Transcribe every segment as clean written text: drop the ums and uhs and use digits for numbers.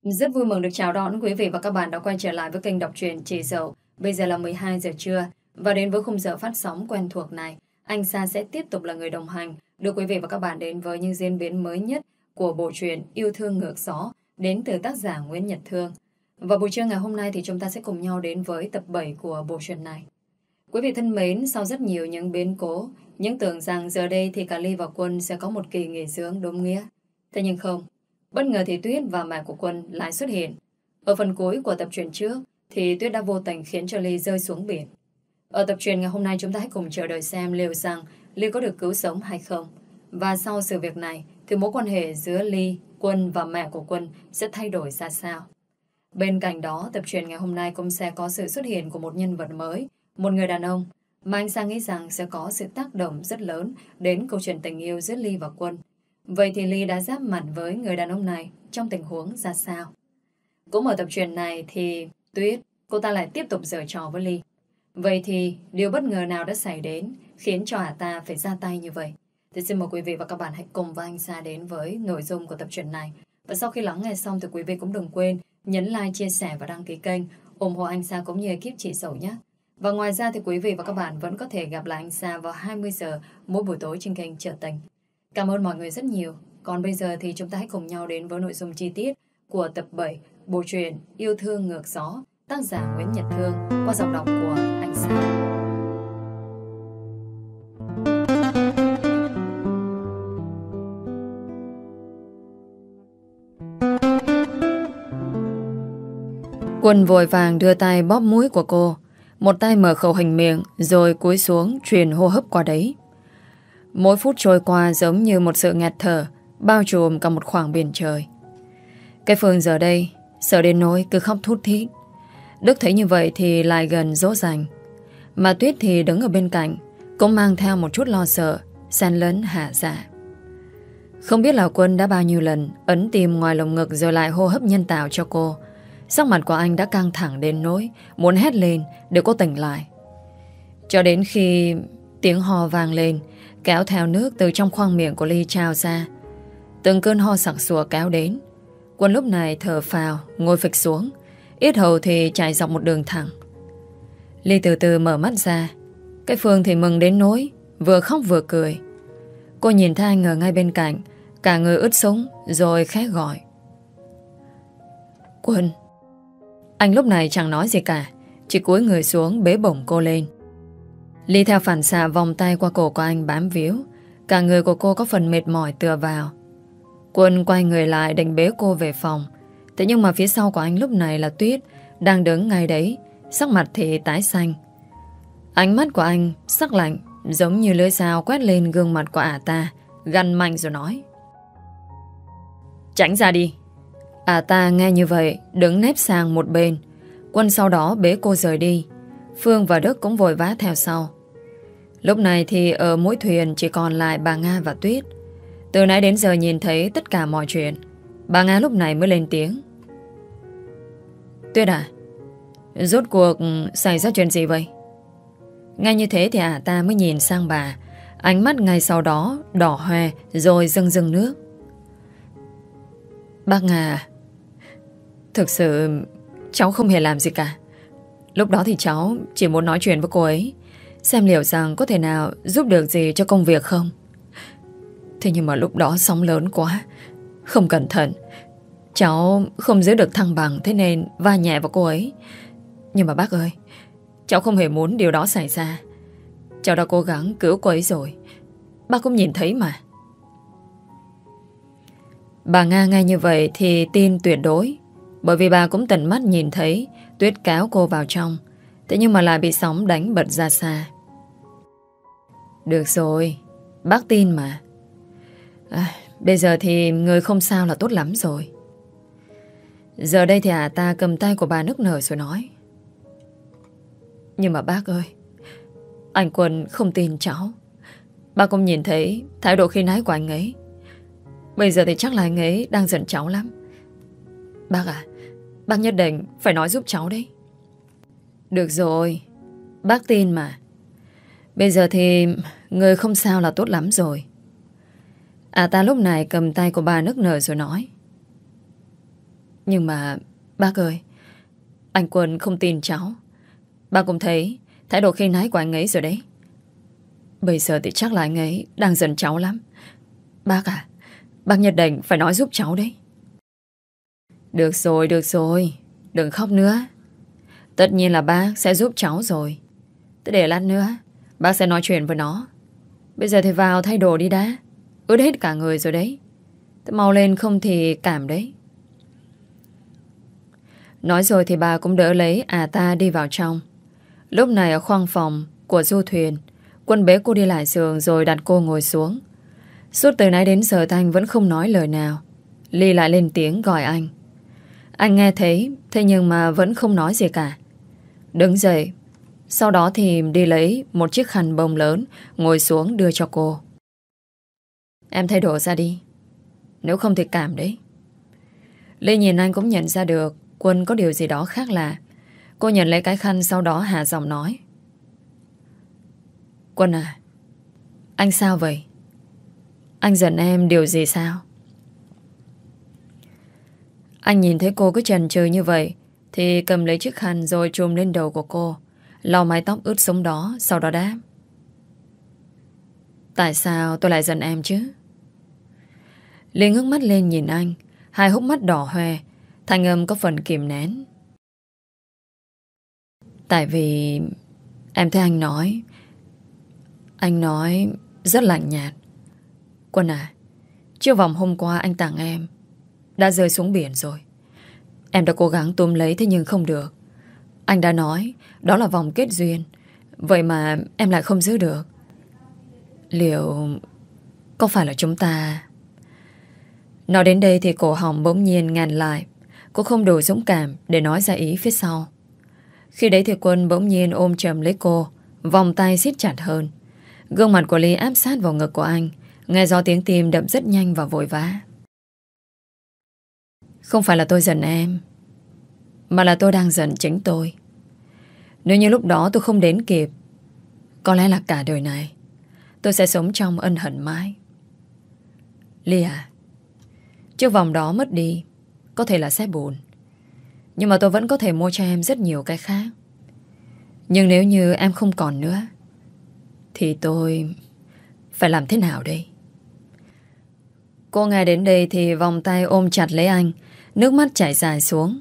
Rất vui mừng được chào đón quý vị và các bạn đã quay trở lại với kênh đọc truyện Chị Dậu. Bây giờ là 12 giờ trưa và đến với khung giờ phát sóng quen thuộc này, anh Sa sẽ tiếp tục là người đồng hành đưa quý vị và các bạn đến với những diễn biến mới nhất của bộ truyện Yêu Thương Ngược Gió đến từ tác giả Nguyễn Nhật Thương. Và buổi trưa ngày hôm nay thì chúng ta sẽ cùng nhau đến với tập 7 của bộ truyện này. Quý vị thân mến, sau rất nhiều những biến cố, những tưởng rằng giờ đây thì cả Ly và Quân sẽ có một kỳ nghỉ dưỡng đúng nghĩa. Thế nhưng không. Bất ngờ thì Tuyết và mẹ của Quân lại xuất hiện. Ở phần cuối của tập truyện trước thì Tuyết đã vô tình khiến cho Ly rơi xuống biển. Ở tập truyện ngày hôm nay chúng ta hãy cùng chờ đợi xem liệu rằng Ly có được cứu sống hay không. Và sau sự việc này thì mối quan hệ giữa Ly, Quân và mẹ của Quân sẽ thay đổi ra sao. Bên cạnh đó, tập truyện ngày hôm nay cũng sẽ có sự xuất hiện của một nhân vật mới, một người đàn ông mà anh Sang nghĩ rằng sẽ có sự tác động rất lớn đến câu chuyện tình yêu giữa Ly và Quân. Vậy thì Ly đã giáp mặt với người đàn ông này trong tình huống ra sao? Cũng ở tập truyện này thì Tuyết, cô ta lại tiếp tục giở trò với Ly. Vậy thì điều bất ngờ nào đã xảy đến khiến cho ta phải ra tay như vậy? Thì xin mời quý vị và các bạn hãy cùng với anh Sa đến với nội dung của tập truyện này. Và sau khi lắng nghe xong thì quý vị cũng đừng quên nhấn like, chia sẻ và đăng ký kênh, ủng hộ anh Sa cũng như ekip Chị Dậu nhé. Và ngoài ra thì quý vị và các bạn vẫn có thể gặp lại anh Sa vào 20 giờ mỗi buổi tối trên kênh Trở Tình. Cảm ơn mọi người rất nhiều. Còn bây giờ thì chúng ta hãy cùng nhau đến với nội dung chi tiết của tập 7 bộ truyện Yêu Thương Ngược Gió, tác giả Nguyễn Nhật Thương qua giọng đọc của anh Sa. Quân vội vàng đưa tay bóp mũi của cô, một tay mở khẩu hình miệng rồi cúi xuống truyền hô hấp qua đấy. Mỗi phút trôi qua giống như một sự nghẹt thở bao trùm cả một khoảng biển trời. Cái Phương giờ đây sợ đến nỗi cứ khóc thút thít. Đức thấy như vậy thì lại gần dỗ dành. Mà Tuyết thì đứng ở bên cạnh, cũng mang theo một chút lo sợ, xen lẫn hạ dạ. Không biết là Quân đã bao nhiêu lần ấn tim ngoài lồng ngực rồi lại hô hấp nhân tạo cho cô. Sắc mặt của anh đã căng thẳng đến nỗi muốn hét lên để cô tỉnh lại. Cho đến khi tiếng ho vang lên, kéo theo nước từ trong khoang miệng của Ly trào ra. Từng cơn ho sặc sụa kéo đến. Quân lúc này thở phào, ngồi phịch xuống, yết hầu thì chạy dọc một đường thẳng. Ly từ từ mở mắt ra. Cái Phương thì mừng đến nỗi vừa khóc vừa cười. Cô nhìn thấy anh ở ngay bên cạnh, cả người ướt sũng, rồi khẽ gọi: Quân. Anh lúc này chẳng nói gì cả, chỉ cúi người xuống bế bổng cô lên. Ly theo phản xạ vòng tay qua cổ của anh bám víu. Cả người của cô có phần mệt mỏi tựa vào. Quân quay người lại định bế cô về phòng. Thế nhưng mà phía sau của anh lúc này là Tuyết, đang đứng ngay đấy, sắc mặt thì tái xanh. Ánh mắt của anh sắc lạnh, giống như lưỡi dao quét lên gương mặt của ta, gằn mạnh rồi nói: Tránh ra đi. Ta nghe như vậy đứng nép sang một bên. Quân sau đó bế cô rời đi. Phương và Đức cũng vội vã theo sau. Lúc này thì ở mỗi thuyền chỉ còn lại bà Nga và Tuyết. Từ nãy đến giờ nhìn thấy tất cả mọi chuyện. Bà Nga lúc này mới lên tiếng: Tuyết à, rốt cuộc xảy ra chuyện gì vậy? Ngay như thế thì ta mới nhìn sang bà. Ánh mắt ngay sau đó đỏ hoe rồi rưng rưng nước. Bác Nga, thực sự cháu không hề làm gì cả. Lúc đó thì cháu chỉ muốn nói chuyện với cô ấy, xem liệu rằng có thể nào giúp được gì cho công việc không. Thế nhưng mà lúc đó sóng lớn quá, không cẩn thận, cháu không giữ được thăng bằng, thế nên va nhẹ vào cô ấy. Nhưng mà bác ơi, cháu không hề muốn điều đó xảy ra. Cháu đã cố gắng cứu cô ấy rồi, bác cũng nhìn thấy mà. Bà Nga nghe như vậy thì tin tuyệt đối, bởi vì bà cũng tận mắt nhìn thấy Tuyết kéo cô vào trong. Thế nhưng mà lại bị sóng đánh bật ra xa. Được rồi, bác tin mà. Bây giờ thì người không sao là tốt lắm rồi. Giờ đây thì ta cầm tay của bà nức nở rồi nói: Nhưng mà bác ơi, anh Quân không tin cháu. Bác cũng nhìn thấy thái độ khi nãy của anh ấy. Bây giờ thì chắc là anh ấy đang giận cháu lắm. Bác à, bác nhất định phải nói giúp cháu đấy. Được rồi, bác tin mà. Bây giờ thì người không sao là tốt lắm rồi. Ta lúc này cầm tay của bà nức nở rồi nói: Nhưng mà bác ơi, anh Quân không tin cháu. Bác cũng thấy thái độ khi nãy của anh ấy rồi đấy. Bây giờ thì chắc là anh ấy đang giận cháu lắm. Bác à, bác nhất định phải nói giúp cháu đấy. Được rồi, đừng khóc nữa. Tất nhiên là bác sẽ giúp cháu rồi. Thế để lát nữa bác sẽ nói chuyện với nó. Bây giờ thì vào thay đồ đi đã. Ướt hết cả người rồi đấy. Thế mau lên không thì cảm đấy. Nói rồi thì bà cũng đỡ lấy ta đi vào trong. Lúc này ở khoang phòng của du thuyền, Quân bế cô đi lại giường rồi đặt cô ngồi xuống. Suốt từ nãy đến giờ Thanh vẫn không nói lời nào. Ly lại lên tiếng gọi anh. Anh nghe thấy, thế nhưng mà vẫn không nói gì cả. Đứng dậy, sau đó thì đi lấy một chiếc khăn bông lớn, ngồi xuống đưa cho cô. Em thay đồ ra đi, nếu không thì cảm đấy. Ly nhìn anh cũng nhận ra được Quân có điều gì đó khác lạ. Cô nhận lấy cái khăn, sau đó hạ giọng nói. Quân à, anh sao vậy? Anh giận em điều gì sao? Anh nhìn thấy cô cứ chần chừ như vậy thì cầm lấy chiếc khăn rồi trùm lên đầu của cô, lau mái tóc ướt sũng đó, sau đó đáp. Tại sao tôi lại giận em chứ? Liên ngước mắt lên nhìn anh, hai hốc mắt đỏ hoe, thanh âm có phần kìm nén. Tại vì em thấy anh nói rất lạnh nhạt. Quân à, chiếc vòng hôm qua anh tặng em đã rơi xuống biển rồi. Em đã cố gắng túm lấy thế nhưng không được. Anh đã nói đó là vòng kết duyên, vậy mà em lại không giữ được. Liệu có phải là chúng ta... Nói đến đây thì cổ họng bỗng nhiên ngàn lại. Cô không đủ dũng cảm để nói ra ý phía sau. Khi đấy thì Quân bỗng nhiên ôm chầm lấy cô, vòng tay siết chặt hơn. Gương mặt của Ly áp sát vào ngực của anh, nghe rõ tiếng tim đập rất nhanh và vội vã. Không phải là tôi giận em, mà là tôi đang giận chính tôi. Nếu như lúc đó tôi không đến kịp, có lẽ là cả đời này tôi sẽ sống trong ân hận mãi. Ly à, chiếc vòng đó mất đi có thể là sẽ buồn, nhưng mà tôi vẫn có thể mua cho em rất nhiều cái khác. Nhưng nếu như em không còn nữa thì tôi phải làm thế nào đây? Cô nghe đến đây thì vòng tay ôm chặt lấy anh, nước mắt chảy dài xuống.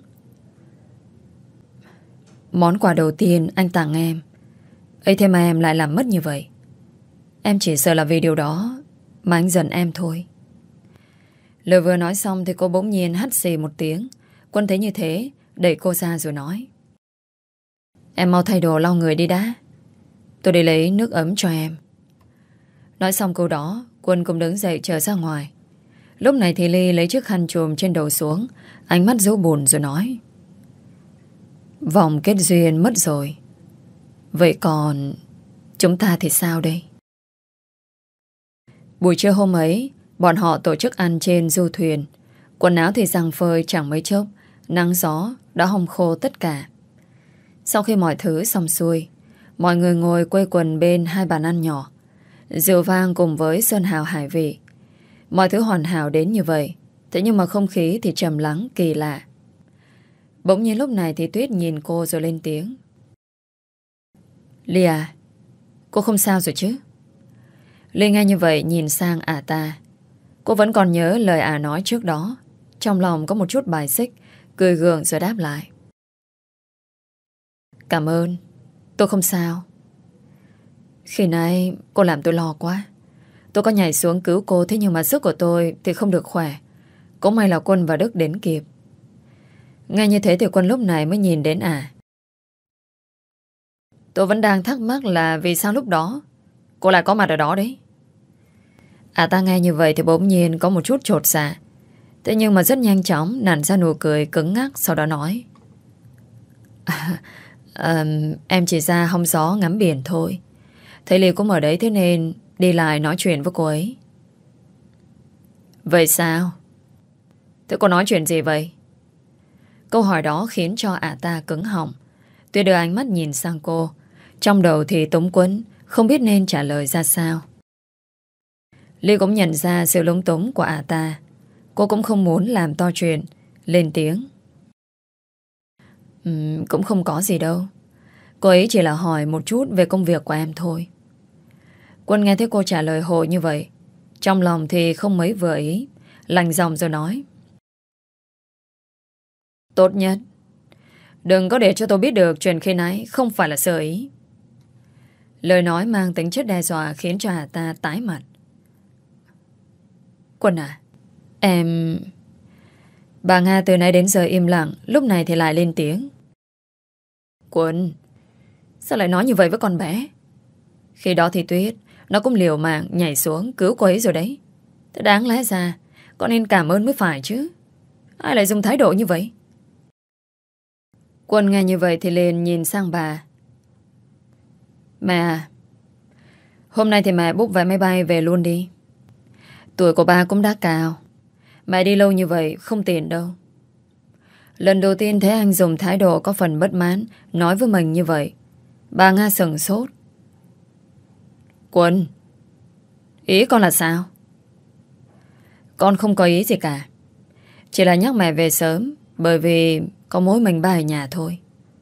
Món quà đầu tiên anh tặng em, ấy thế mà em lại làm mất như vậy. Em chỉ sợ là vì điều đó mà anh giận em thôi. Lời vừa nói xong thì cô bỗng nhiên hắt xì một tiếng. Quân thấy như thế, đẩy cô ra rồi nói. Em mau thay đồ lau người đi đã. Tôi đi lấy nước ấm cho em. Nói xong câu đó, Quân cũng đứng dậy trở ra ngoài. Lúc này thì Ly lấy chiếc khăn trùm trên đầu xuống, ánh mắt dấu buồn rồi nói. Vòng kết duyên mất rồi, vậy còn chúng ta thì sao đây? Buổi trưa hôm ấy, bọn họ tổ chức ăn trên du thuyền. Quần áo thì giăng phơi chẳng mấy chốc, nắng gió đã hong khô tất cả. Sau khi mọi thứ xong xuôi, mọi người ngồi quây quần bên hai bàn ăn nhỏ. Rượu vang cùng với sơn hào hải vị. Mọi thứ hoàn hảo đến như vậy, thế nhưng mà không khí thì trầm lắng kỳ lạ. Bỗng nhiên lúc này thì Tuyết nhìn cô rồi lên tiếng. Ly à, cô không sao rồi chứ? Ly nghe như vậy nhìn sang ta. Cô vẫn còn nhớ lời nói trước đó. Trong lòng có một chút bài xích, cười gượng rồi đáp lại. Cảm ơn, tôi không sao. Khi nãy cô làm tôi lo quá. Tôi có nhảy xuống cứu cô, thế nhưng mà sức của tôi thì không được khỏe. Cũng may là Quân và Đức đến kịp. Nghe như thế thì Quân lúc này mới nhìn đến Tôi vẫn đang thắc mắc là vì sao lúc đó cô lại có mặt ở đó đấy. Ta nghe như vậy thì bỗng nhiên có một chút chột dạ. Thế nhưng mà rất nhanh chóng nặn ra nụ cười cứng ngắc, sau đó nói. Em chỉ ra hóng gió ngắm biển thôi. Thấy Ly cũng ở đấy, thế nên đi lại nói chuyện với cô ấy. Vậy sao? Thế cô nói chuyện gì vậy? Câu hỏi đó khiến cho ta cứng họng. Tuy đưa ánh mắt nhìn sang cô, trong đầu thì túng quẫn, không biết nên trả lời ra sao. Ly cũng nhận ra sự lúng túng của ta. Cô cũng không muốn làm to chuyện, lên tiếng. Cũng không có gì đâu. Cô ấy chỉ là hỏi một chút về công việc của em thôi. Quân nghe thấy cô trả lời hộ như vậy, trong lòng thì không mấy vừa ý, lành giọng rồi nói: Tốt nhất đừng có để cho tôi biết được chuyện khi nãy không phải là sơ ý. Lời nói mang tính chất đe dọa khiến cho Hà ta tái mặt. Quân à, em... Bà Nga từ nãy đến giờ im lặng, lúc này thì lại lên tiếng. Quân, sao lại nói như vậy với con bé? Khi đó thì Tuyết nó cũng liều mạng nhảy xuống cứu cô ấy rồi đấy. Thế đáng lẽ ra con nên cảm ơn mới phải chứ. Ai lại dùng thái độ như vậy? Quân nghe như vậy thì liền nhìn sang bà. Mẹ à, hôm nay thì mẹ book vé máy bay về luôn đi. Tuổi của ba cũng đã cao, mẹ đi lâu như vậy không tiện đâu. Lần đầu tiên thấy anh dùng thái độ có phần bất mãn nói với mình như vậy, bà Nga sửng sốt. Quân, ý con là sao? Con không có ý gì cả, chỉ là nhắc mẹ về sớm, bởi vì có mỗi mình ba ở nhà thôi.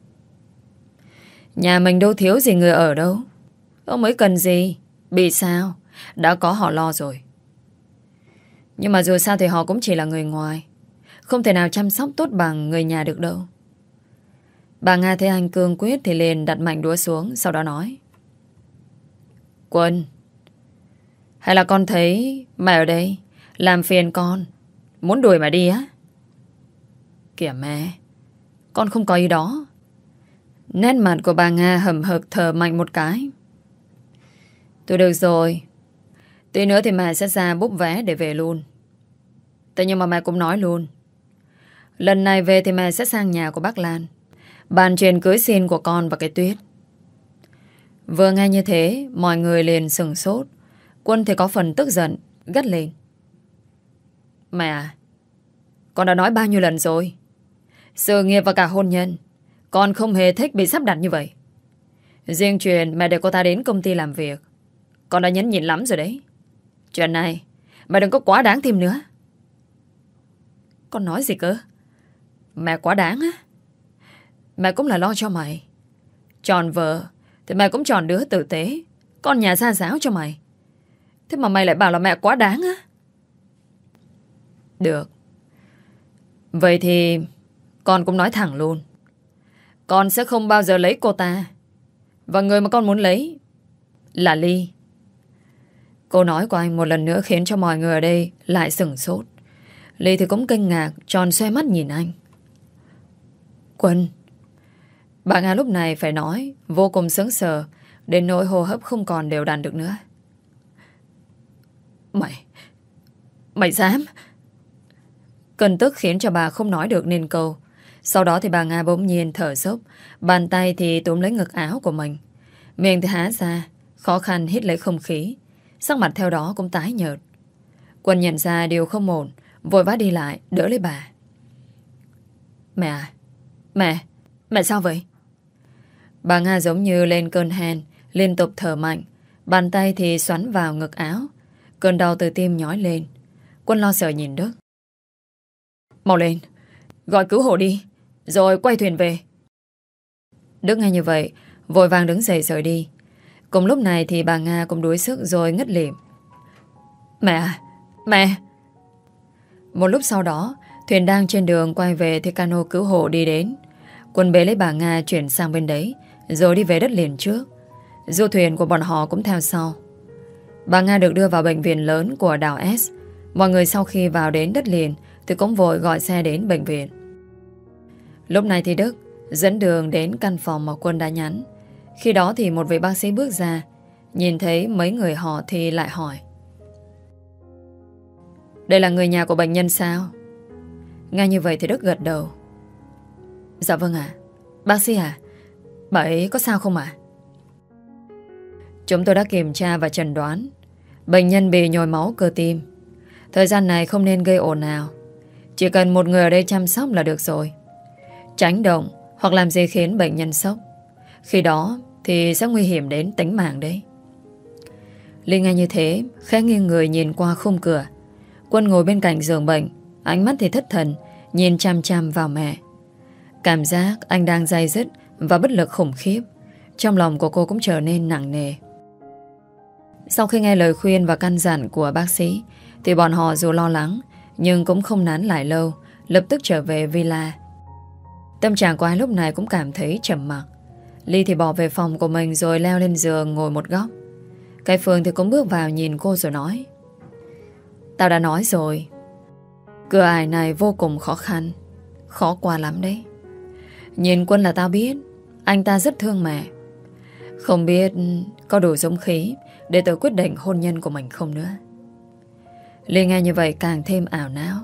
Nhà mình đâu thiếu gì người ở đâu. Ông ấy cần gì, bị sao, đã có họ lo rồi. Nhưng mà dù sao thì họ cũng chỉ là người ngoài, không thể nào chăm sóc tốt bằng người nhà được đâu. Bà Nga thấy anh cương quyết thì liền đặt mạnh đũa xuống, sau đó nói. Quân, hay là con thấy mẹ ở đây làm phiền con, muốn đuổi mà đi á? Kìa mẹ, con không có ý đó. Nét mặt của bà Nga hầm hực thở mạnh một cái. Tôi được rồi, tí nữa thì mẹ sẽ ra book vé để về luôn. Thế nhưng mà mẹ cũng nói luôn, lần này về thì mẹ sẽ sang nhà của bác Lan bàn chuyện cưới xin của con và cái Tuyết. Vừa nghe như thế, mọi người liền sửng sốt. Quân thì có phần tức giận, gắt lên. Mẹ à, con đã nói bao nhiêu lần rồi, sự nghiệp và cả hôn nhân con không hề thích bị sắp đặt như vậy. Riêng chuyện mẹ để cô ta đến công ty làm việc, con đã nhẫn nhịn lắm rồi đấy. Chuyện này mẹ đừng có quá đáng thêm nữa. Con nói gì cơ? Mẹ quá đáng á? Mẹ cũng là lo cho mày. Chọn vợ thì mẹ cũng chọn đứa tử tế, con nhà gia giáo cho mày. Thế mà mày lại bảo là mẹ quá đáng á? Được, vậy thì con cũng nói thẳng luôn, con sẽ không bao giờ lấy cô ta. Và người mà con muốn lấy là Ly. Câu nói của anh một lần nữa khiến cho mọi người ở đây lại sửng sốt. Ly thì cũng kinh ngạc, tròn xoe mắt nhìn anh. Quân. Bà Nga lúc này phải nói vô cùng sững sờ, đến nỗi hô hấp không còn đều đặn được nữa. Mày dám? Cơn tức khiến cho bà không nói được nên câu. Sau đó thì bà Nga bỗng nhiên thở dốc, bàn tay thì túm lấy ngực áo của mình, miệng thì há ra, khó khăn hít lấy không khí, sắc mặt theo đó cũng tái nhợt. Quân nhận ra điều không ổn, vội vã đi lại đỡ lấy bà. Mẹ à, mẹ sao vậy? Bà Nga giống như lên cơn hen, liên tục thở mạnh, bàn tay thì xoắn vào ngực áo. Cơn đau từ tim nhói lên. Quân lo sợ nhìn Đức. Mau lên, gọi cứu hộ đi, rồi quay thuyền về. Đức nghe như vậy, vội vàng đứng dậy rời đi. Cùng lúc này thì bà Nga cũng đuối sức rồi ngất lịm. Mẹ! Một lúc sau đó, thuyền đang trên đường quay về thì cano cứu hộ đi đến. Quân bế lấy bà Nga chuyển sang bên đấy, rồi đi về đất liền trước. Du thuyền của bọn họ cũng theo sau. Bà Nga được đưa vào bệnh viện lớn của đảo S. Mọi người sau khi vào đến đất liền thì cũng vội gọi xe đến bệnh viện. Lúc này thì Đức dẫn đường đến căn phòng mà Quân đã nhắn. Khi đó thì một vị bác sĩ bước ra, nhìn thấy mấy người họ thì lại hỏi. Đây là người nhà của bệnh nhân sao? Nghe như vậy thì Đức gật đầu. Dạ vâng ạ. Bác sĩ à, bà ấy có sao không ạ? Chúng tôi đã kiểm tra và chẩn đoán bệnh nhân bị nhồi máu cơ tim. Thời gian này không nên gây ồn ào, chỉ cần một người ở đây chăm sóc là được rồi. Tránh động hoặc làm gì khiến bệnh nhân sốc, khi đó thì sẽ nguy hiểm đến tính mạng đấy. Linh nghe như thế, khẽ nghiêng người nhìn qua khung cửa. Quân ngồi bên cạnh giường bệnh, ánh mắt thì thất thần, nhìn chăm chăm vào mẹ. Cảm giác anh đang day dứt và bất lực khủng khiếp. Trong lòng của cô cũng trở nên nặng nề. Sau khi nghe lời khuyên và căn dặn của bác sĩ thì bọn họ dù lo lắng nhưng cũng không nán lại lâu, lập tức trở về villa. Tâm trạng của ai lúc này cũng cảm thấy trầm mặc. Ly thì bỏ về phòng của mình rồi leo lên giường ngồi một góc. Cái Phương thì cũng bước vào nhìn cô rồi nói: Tao đã nói rồi, cửa ải này vô cùng khó khăn, khó qua lắm đấy. Nhìn Quân là tao biết anh ta rất thương mẹ. Không biết có đủ dũng khí để tự quyết định hôn nhân của mình không nữa. Ly nghe như vậy càng thêm ảo não.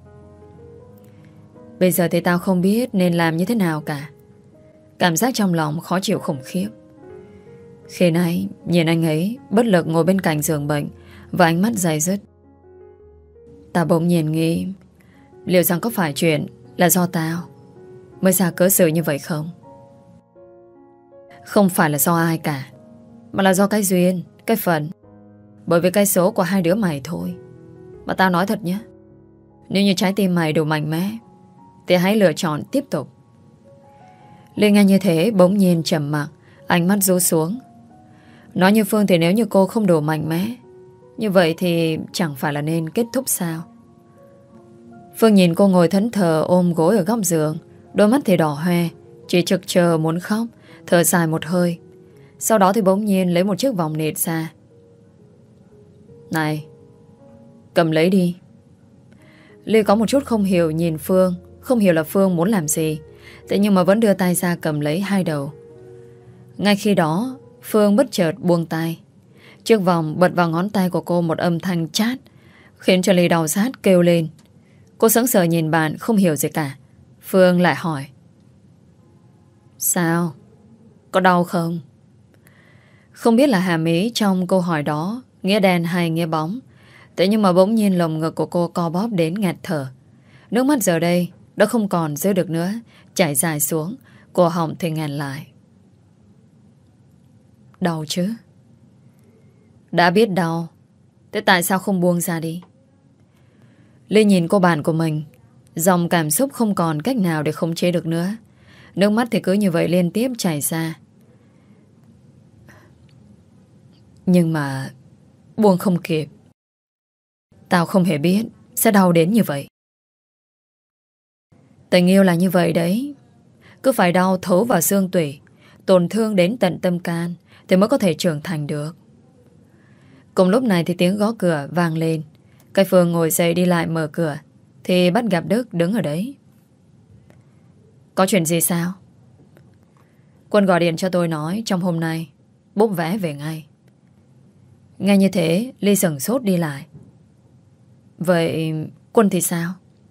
Bây giờ thì tao không biết nên làm như thế nào cả. Cảm giác trong lòng khó chịu khủng khiếp. Khi nãy nhìn anh ấy bất lực ngồi bên cạnh giường bệnh và ánh mắt day dứt, tao bỗng nhiên nghĩ liệu rằng có phải chuyện là do tao mới ra cớ sự như vậy không? Không phải là do ai cả, mà là do cái duyên, cái phận. Bởi vì cái số của hai đứa mày thôi. Mà tao nói thật nhé, nếu như trái tim mày đủ mạnh mẽ thì hãy lựa chọn tiếp tục. Linh nghe như thế bỗng nhiên trầm mặc, ánh mắt rũ xuống. Nói như Phương thì nếu như cô không đủ mạnh mẽ, như vậy thì chẳng phải là nên kết thúc sao? Phương nhìn cô ngồi thẫn thờ ôm gối ở góc giường, đôi mắt thì đỏ hoe, chỉ trực chờ muốn khóc, thở dài một hơi. Sau đó thì bỗng nhiên lấy một chiếc vòng nịt ra. Này, cầm lấy đi. Ly có một chút không hiểu nhìn Phương, không hiểu là Phương muốn làm gì, thế nhưng mà vẫn đưa tay ra cầm lấy hai đầu. Ngay khi đó Phương bất chợt buông tay. Chiếc vòng bật vào ngón tay của cô một âm thanh chát, khiến cho Ly đau rát kêu lên. Cô sững sờ nhìn bạn không hiểu gì cả. Phương lại hỏi: Sao? Có đau không? Không biết là hàm ý trong câu hỏi đó nghĩa đen hay nghĩa bóng, thế nhưng mà bỗng nhiên lồng ngực của cô co bóp đến nghẹt thở. Nước mắt giờ đây đã không còn giữ được nữa, chảy dài xuống, cổ họng thì nghẹn lại. Đau chứ? Đã biết đau, thế tại sao không buông ra đi? Ly nhìn cô bạn của mình, dòng cảm xúc không còn cách nào để khống chế được nữa. Nước mắt thì cứ như vậy liên tiếp chảy ra. Nhưng mà buông không kịp. Tao không hề biết sẽ đau đến như vậy. Tình yêu là như vậy đấy. Cứ phải đau thấu vào xương tủy, tổn thương đến tận tâm can thì mới có thể trưởng thành được. Cùng lúc này thì tiếng gõ cửa vang lên. Cái Phương ngồi dậy đi lại mở cửa thì bắt gặp Đức đứng ở đấy. Có chuyện gì sao? Quân gọi điện cho tôi nói trong hôm nay bốc vé về ngay. Nghe như thế Ly sửng sốt đi lại. Vậy Quân thì sao?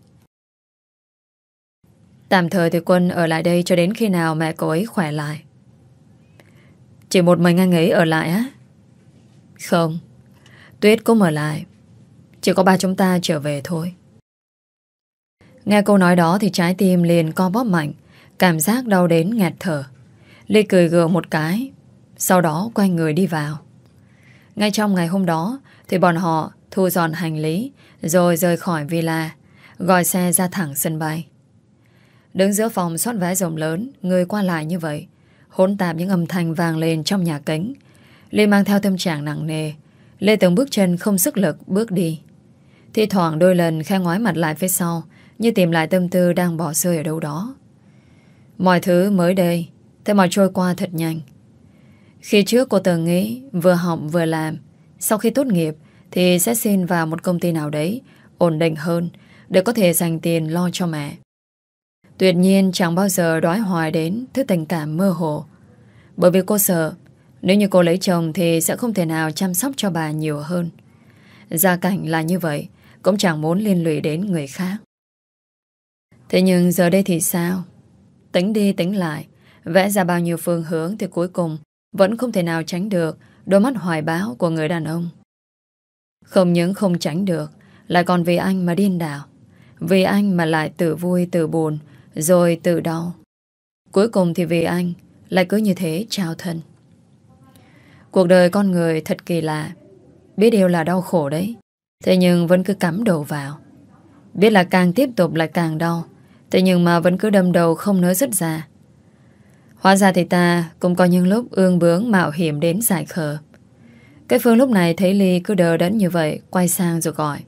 Tạm thời thì Quân ở lại đây cho đến khi nào mẹ cô ấy khỏe lại. Chỉ một mình anh ấy ở lại á? Không, Tuyết cũng ở lại. Chỉ có ba chúng ta trở về thôi. Nghe câu nói đó thì trái tim liền co bóp mạnh, cảm giác đau đến nghẹt thở. Ly cười gượng một cái, sau đó quay người đi vào. Ngay trong ngày hôm đó thì bọn họ thu dọn hành lý rồi rời khỏi villa, gọi xe ra thẳng sân bay. Đứng giữa phòng soát vé rộng lớn, người qua lại như vậy, hỗn tạp những âm thanh vang lên trong nhà kính. Ly mang theo tâm trạng nặng nề, Lê từng bước chân không sức lực bước đi. Thi thoảng đôi lần khẽ ngoái mặt lại phía sau, như tìm lại tâm tư đang bỏ rơi ở đâu đó. Mọi thứ mới đây, thế mà trôi qua thật nhanh. Khi trước cô từng nghĩ vừa học vừa làm, sau khi tốt nghiệp thì sẽ xin vào một công ty nào đấy ổn định hơn để có thể dành tiền lo cho mẹ. Tuyệt nhiên chẳng bao giờ đói hoài đến thứ tình cảm mơ hồ. Bởi vì cô sợ nếu như cô lấy chồng thì sẽ không thể nào chăm sóc cho bà nhiều hơn. Gia cảnh là như vậy, cũng chẳng muốn liên lụy đến người khác. Thế nhưng giờ đây thì sao? Tính đi tính lại, vẽ ra bao nhiêu phương hướng thì cuối cùng vẫn không thể nào tránh được đôi mắt hoài bão của người đàn ông. Không những không tránh được, lại còn vì anh mà điên đảo. Vì anh mà lại tự vui tự buồn, rồi tự đau. Cuối cùng thì vì anh lại cứ như thế trao thân. Cuộc đời con người thật kỳ lạ. Biết yêu là đau khổ đấy, thế nhưng vẫn cứ cắm đầu vào. Biết là càng tiếp tục lại càng đau, Thế nhưng mà vẫn cứ đâm đầu không nỡ dứt ra. Hóa ra thì ta cũng có những lúc ương bướng mạo hiểm đến giải khờ. Cái Phương lúc này thấy Ly cứ đờ đẫn như vậy, quay sang rồi gọi.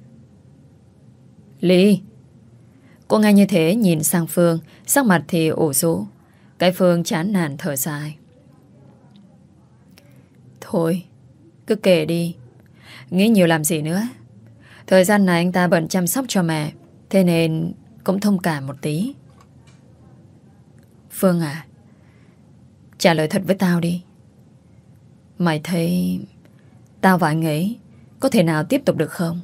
Ly! Cô nghe như thế nhìn sang Phương, sắc mặt thì ủ rũ. Cái Phương chán nản thở dài. Thôi, cứ kể đi. Nghĩ nhiều làm gì nữa. Thời gian này anh ta bận chăm sóc cho mẹ, thế nên cũng thông cảm một tí. Phương à, trả lời thật với tao đi. Mày thấy tao và anh ấy có thể nào tiếp tục được không?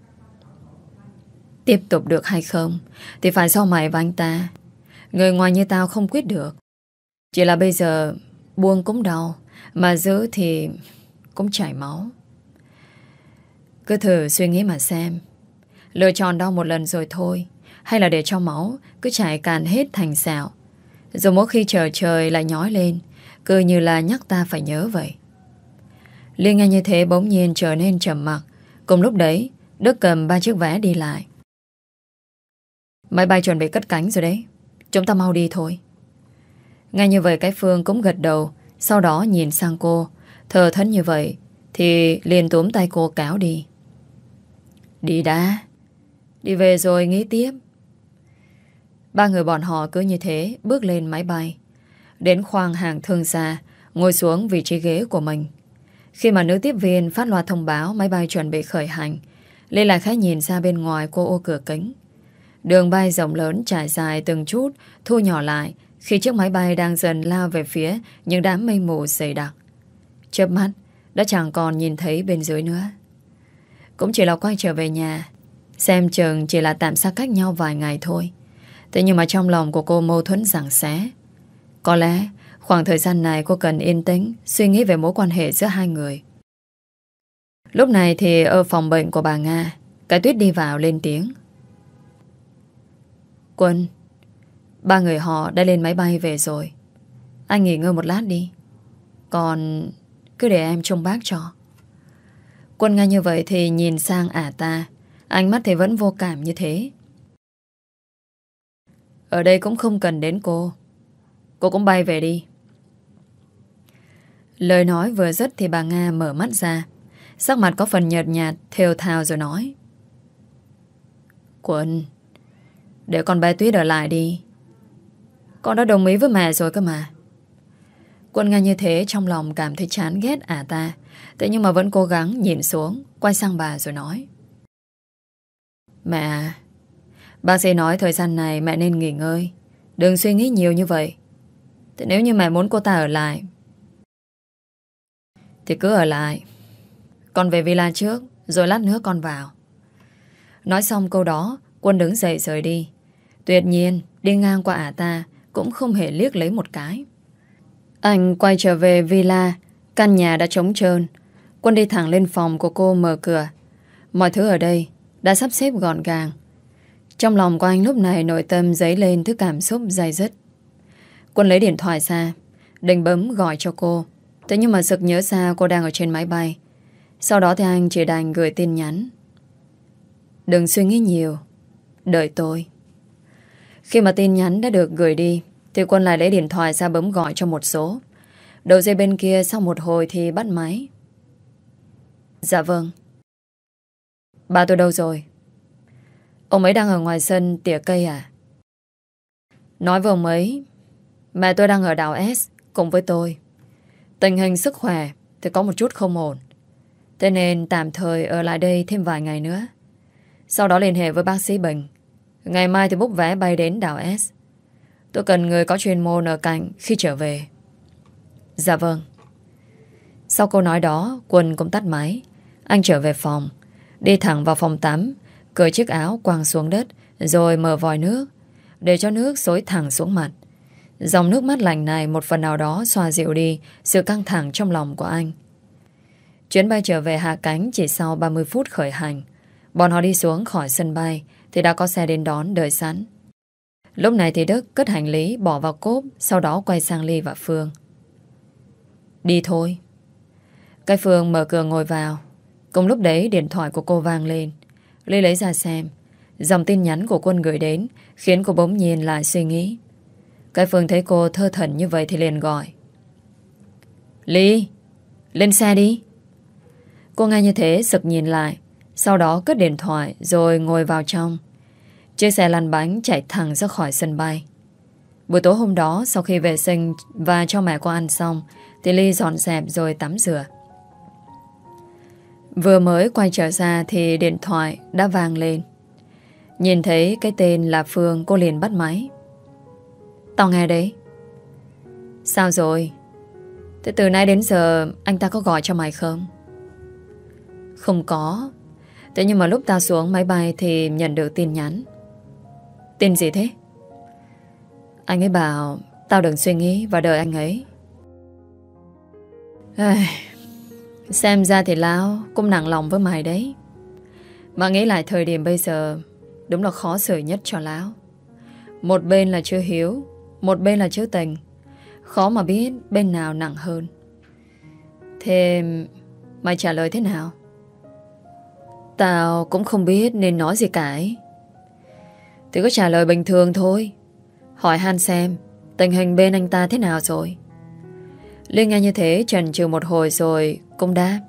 Tiếp tục được hay không thì phải do mày và anh ta. Người ngoài như tao không quyết được. Chỉ là bây giờ buông cũng đau, mà giữ thì cũng chảy máu. Cứ thử suy nghĩ mà xem. Lựa chọn đau một lần rồi thôi, hay là để cho máu cứ chảy cạn hết thành sẹo, rồi mỗi khi chờ trời lại nhói lên, cứ như là nhắc ta phải nhớ vậy. Liên nghe như thế bỗng nhiên trở nên trầm mặc. Cùng lúc đấy Đức cầm 3 chiếc vé đi lại. Máy bay chuẩn bị cất cánh rồi đấy, chúng ta mau đi thôi. Ngay như vậy cái Phương cũng gật đầu, sau đó nhìn sang cô. Thờ thẫn như vậy thì liền túm tay cô kéo đi. Đi đã, đi về rồi nghĩ tiếp. Ba người bọn họ cứ như thế bước lên máy bay, đến khoang hàng thương xa, ngồi xuống vị trí ghế của mình. Khi mà nữ tiếp viên phát loa thông báo máy bay chuẩn bị khởi hành, Lê lại khẽ nhìn ra bên ngoài qua ô cửa kính. Đường bay rộng lớn trải dài từng chút, thu nhỏ lại khi chiếc máy bay đang dần lao về phía những đám mây mù dày đặc. Chớp mắt đã chẳng còn nhìn thấy bên dưới nữa. Cũng chỉ là quay trở về nhà, xem chừng chỉ là tạm xa cách nhau vài ngày thôi. Thế nhưng mà trong lòng của cô mâu thuẫn giằng xé. Có lẽ khoảng thời gian này cô cần yên tĩnh suy nghĩ về mối quan hệ giữa hai người. Lúc này thì ở phòng bệnh của bà Nga, cái Tuyết đi vào lên tiếng. Quân, ba người họ đã lên máy bay về rồi. Anh nghỉ ngơi một lát đi, còn cứ để em trông bác cho. Quân nghe như vậy thì nhìn sang ả ta, ánh mắt thì vẫn vô cảm như thế. Ở đây cũng không cần đến cô cũng bay về đi. Lời nói vừa dứt thì bà Nga mở mắt ra, sắc mặt có phần nhợt nhạt, thều thào rồi nói. Quân, để con bé Tuyết ở lại đi. Con đã đồng ý với mẹ rồi cơ mà. Quân nghe như thế trong lòng cảm thấy chán ghét ả ta, thế nhưng mà vẫn cố gắng nhìn xuống, quay sang bà rồi nói. Mẹ à, bác sĩ nói thời gian này mẹ nên nghỉ ngơi, đừng suy nghĩ nhiều như vậy. Thế nếu như mẹ muốn cô ta ở lại thì cứ ở lại. Con về villa trước, rồi lát nữa con vào. Nói xong câu đó, Quân đứng dậy rời đi. Tuyệt nhiên đi ngang qua ả ta cũng không hề liếc lấy một cái. Anh quay trở về villa. Căn nhà đã trống trơn. Quân đi thẳng lên phòng của cô mở cửa. Mọi thứ ở đây đã sắp xếp gọn gàng. Trong lòng của anh lúc này nội tâm dấy lên thứ cảm xúc day dứt. Quân lấy điện thoại ra, định bấm gọi cho cô. Thế nhưng mà sực nhớ ra cô đang ở trên máy bay. Sau đó thì anh chỉ đành gửi tin nhắn. Đừng suy nghĩ nhiều, đợi tôi. Khi mà tin nhắn đã được gửi đi thì Quân lại lấy điện thoại ra bấm gọi cho một số. Đầu dây bên kia sau một hồi thì bắt máy. Dạ vâng. Ba tôi đâu rồi? Ông ấy đang ở ngoài sân tỉa cây à? Nói với ông ấy, mẹ tôi đang ở đảo S cùng với tôi. Tình hình sức khỏe thì có một chút không ổn, thế nên tạm thời ở lại đây thêm vài ngày nữa. Sau đó liên hệ với bác sĩ Bình. Ngày mai thì book vé bay đến đảo S. Tôi cần người có chuyên môn ở cạnh khi trở về. Dạ vâng. Sau câu nói đó, Quân cũng tắt máy. Anh trở về phòng, đi thẳng vào phòng tắm, cởi chiếc áo quàng xuống đất, rồi mở vòi nước, để cho nước xối thẳng xuống mặt. Dòng nước mắt lạnh này một phần nào đó xoa dịu đi sự căng thẳng trong lòng của anh. Chuyến bay trở về hạ cánh chỉ sau 30 phút khởi hành. Bọn họ đi xuống khỏi sân bay thì đã có xe đến đón đợi sẵn. Lúc này thì Đức cất hành lý bỏ vào cốp, sau đó quay sang Ly và Phương. Đi thôi. Cái Phương mở cửa ngồi vào. Cùng lúc đấy điện thoại của cô vang lên. Ly lấy ra xem. Dòng tin nhắn của Quân gửi đến khiến cô bỗng nhiên lại suy nghĩ. Cái Phương thấy cô thơ thẩn như vậy thì liền gọi. Ly, lên xe đi. Cô nghe như thế sực nhìn lại, sau đó cất điện thoại rồi ngồi vào trong. Chiếc xe lăn bánh chạy thẳng ra khỏi sân bay. Buổi tối hôm đó, sau khi vệ sinh và cho mẹ cô ăn xong, thì Ly dọn dẹp rồi tắm rửa. Vừa mới quay trở ra thì điện thoại đã vang lên. Nhìn thấy cái tên là Phương, cô liền bắt máy. Tao nghe đấy. Sao rồi? Thế từ nay đến giờ anh ta có gọi cho mày không? Không có. Thế nhưng mà lúc tao xuống máy bay thì nhận được tin nhắn. Tin gì thế? Anh ấy bảo tao đừng suy nghĩ và đợi anh ấy. Xem ra thì Lão cũng nặng lòng với mày đấy. Mà nghĩ lại thời điểm bây giờ đúng là khó xử nhất cho Lão. Một bên là chưa hiếu, một bên là chưa tình. Khó mà biết bên nào nặng hơn. Thế mày trả lời thế nào? Tao cũng không biết nên nói gì cả ấy. Thì cứ trả lời bình thường thôi. Hỏi han xem tình hình bên anh ta thế nào rồi. Linh nghe như thế chần chừ một hồi rồi cũng đáp.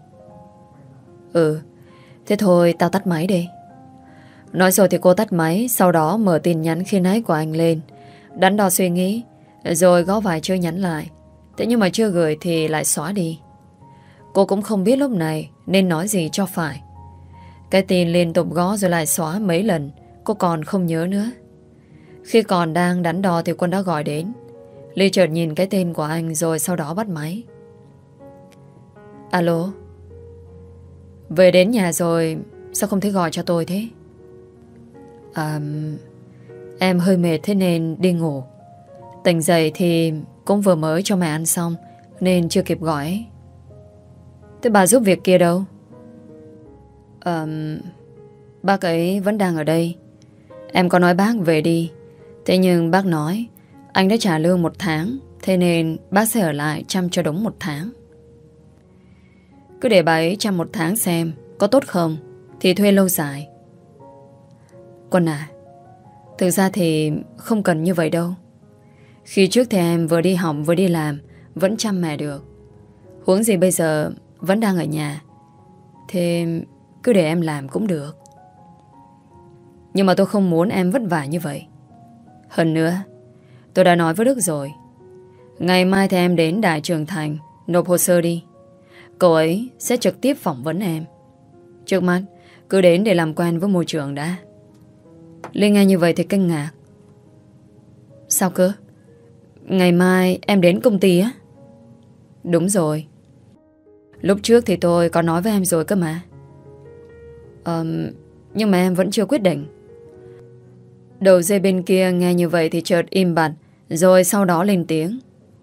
Thế thôi tao tắt máy đi. Nói rồi thì cô tắt máy. Sau đó mở tin nhắn khi nãy của anh lên, đắn đo suy nghĩ, rồi gõ vài chữ nhắn lại. Thế nhưng mà chưa gửi thì lại xóa đi. Cô cũng không biết lúc này nên nói gì cho phải. Cái tin liên tục gõ rồi lại xóa mấy lần, cô còn không nhớ nữa. Khi còn đang đắn đo thì Quân đã gọi đến. Ly chợt nhìn cái tên của anh rồi sau đó bắt máy. Alo. Về đến nhà rồi, sao không thấy gọi cho tôi thế? Em hơi mệt thế nên đi ngủ. Tỉnh dậy thì cũng vừa mới cho mẹ ăn xong nên chưa kịp gọi. Thế bà giúp việc kia đâu? Bác ấy vẫn đang ở đây. Em có nói bác về đi. Thế nhưng bác nói anh đã trả lương 1 tháng, thế nên bác sẽ ở lại chăm cho đúng 1 tháng. Cứ để bà ấy chăm 1 tháng xem có tốt không thì thuê lâu dài. Quân à, thực ra thì không cần như vậy đâu. Khi trước thì em vừa đi học vừa đi làm, vẫn chăm mẹ được. Huống gì bây giờ vẫn đang ở nhà, thế cứ để em làm cũng được. Nhưng mà tôi không muốn em vất vả như vậy. Hơn nữa, tôi đã nói với Đức rồi. Ngày mai thì em đến Đại Trường Thành nộp hồ sơ đi. Cậu ấy sẽ trực tiếp phỏng vấn em. Trước mắt cứ đến để làm quen với môi trường đã. Linh nghe như vậy thì kinh ngạc. Sao cơ? Ngày mai em đến công ty á? Đúng rồi. Lúc trước thì tôi có nói với em rồi cơ mà. Nhưng mà em vẫn chưa quyết định. Đầu dây bên kia nghe như vậy thì chợt im bặt, rồi sau đó lên tiếng.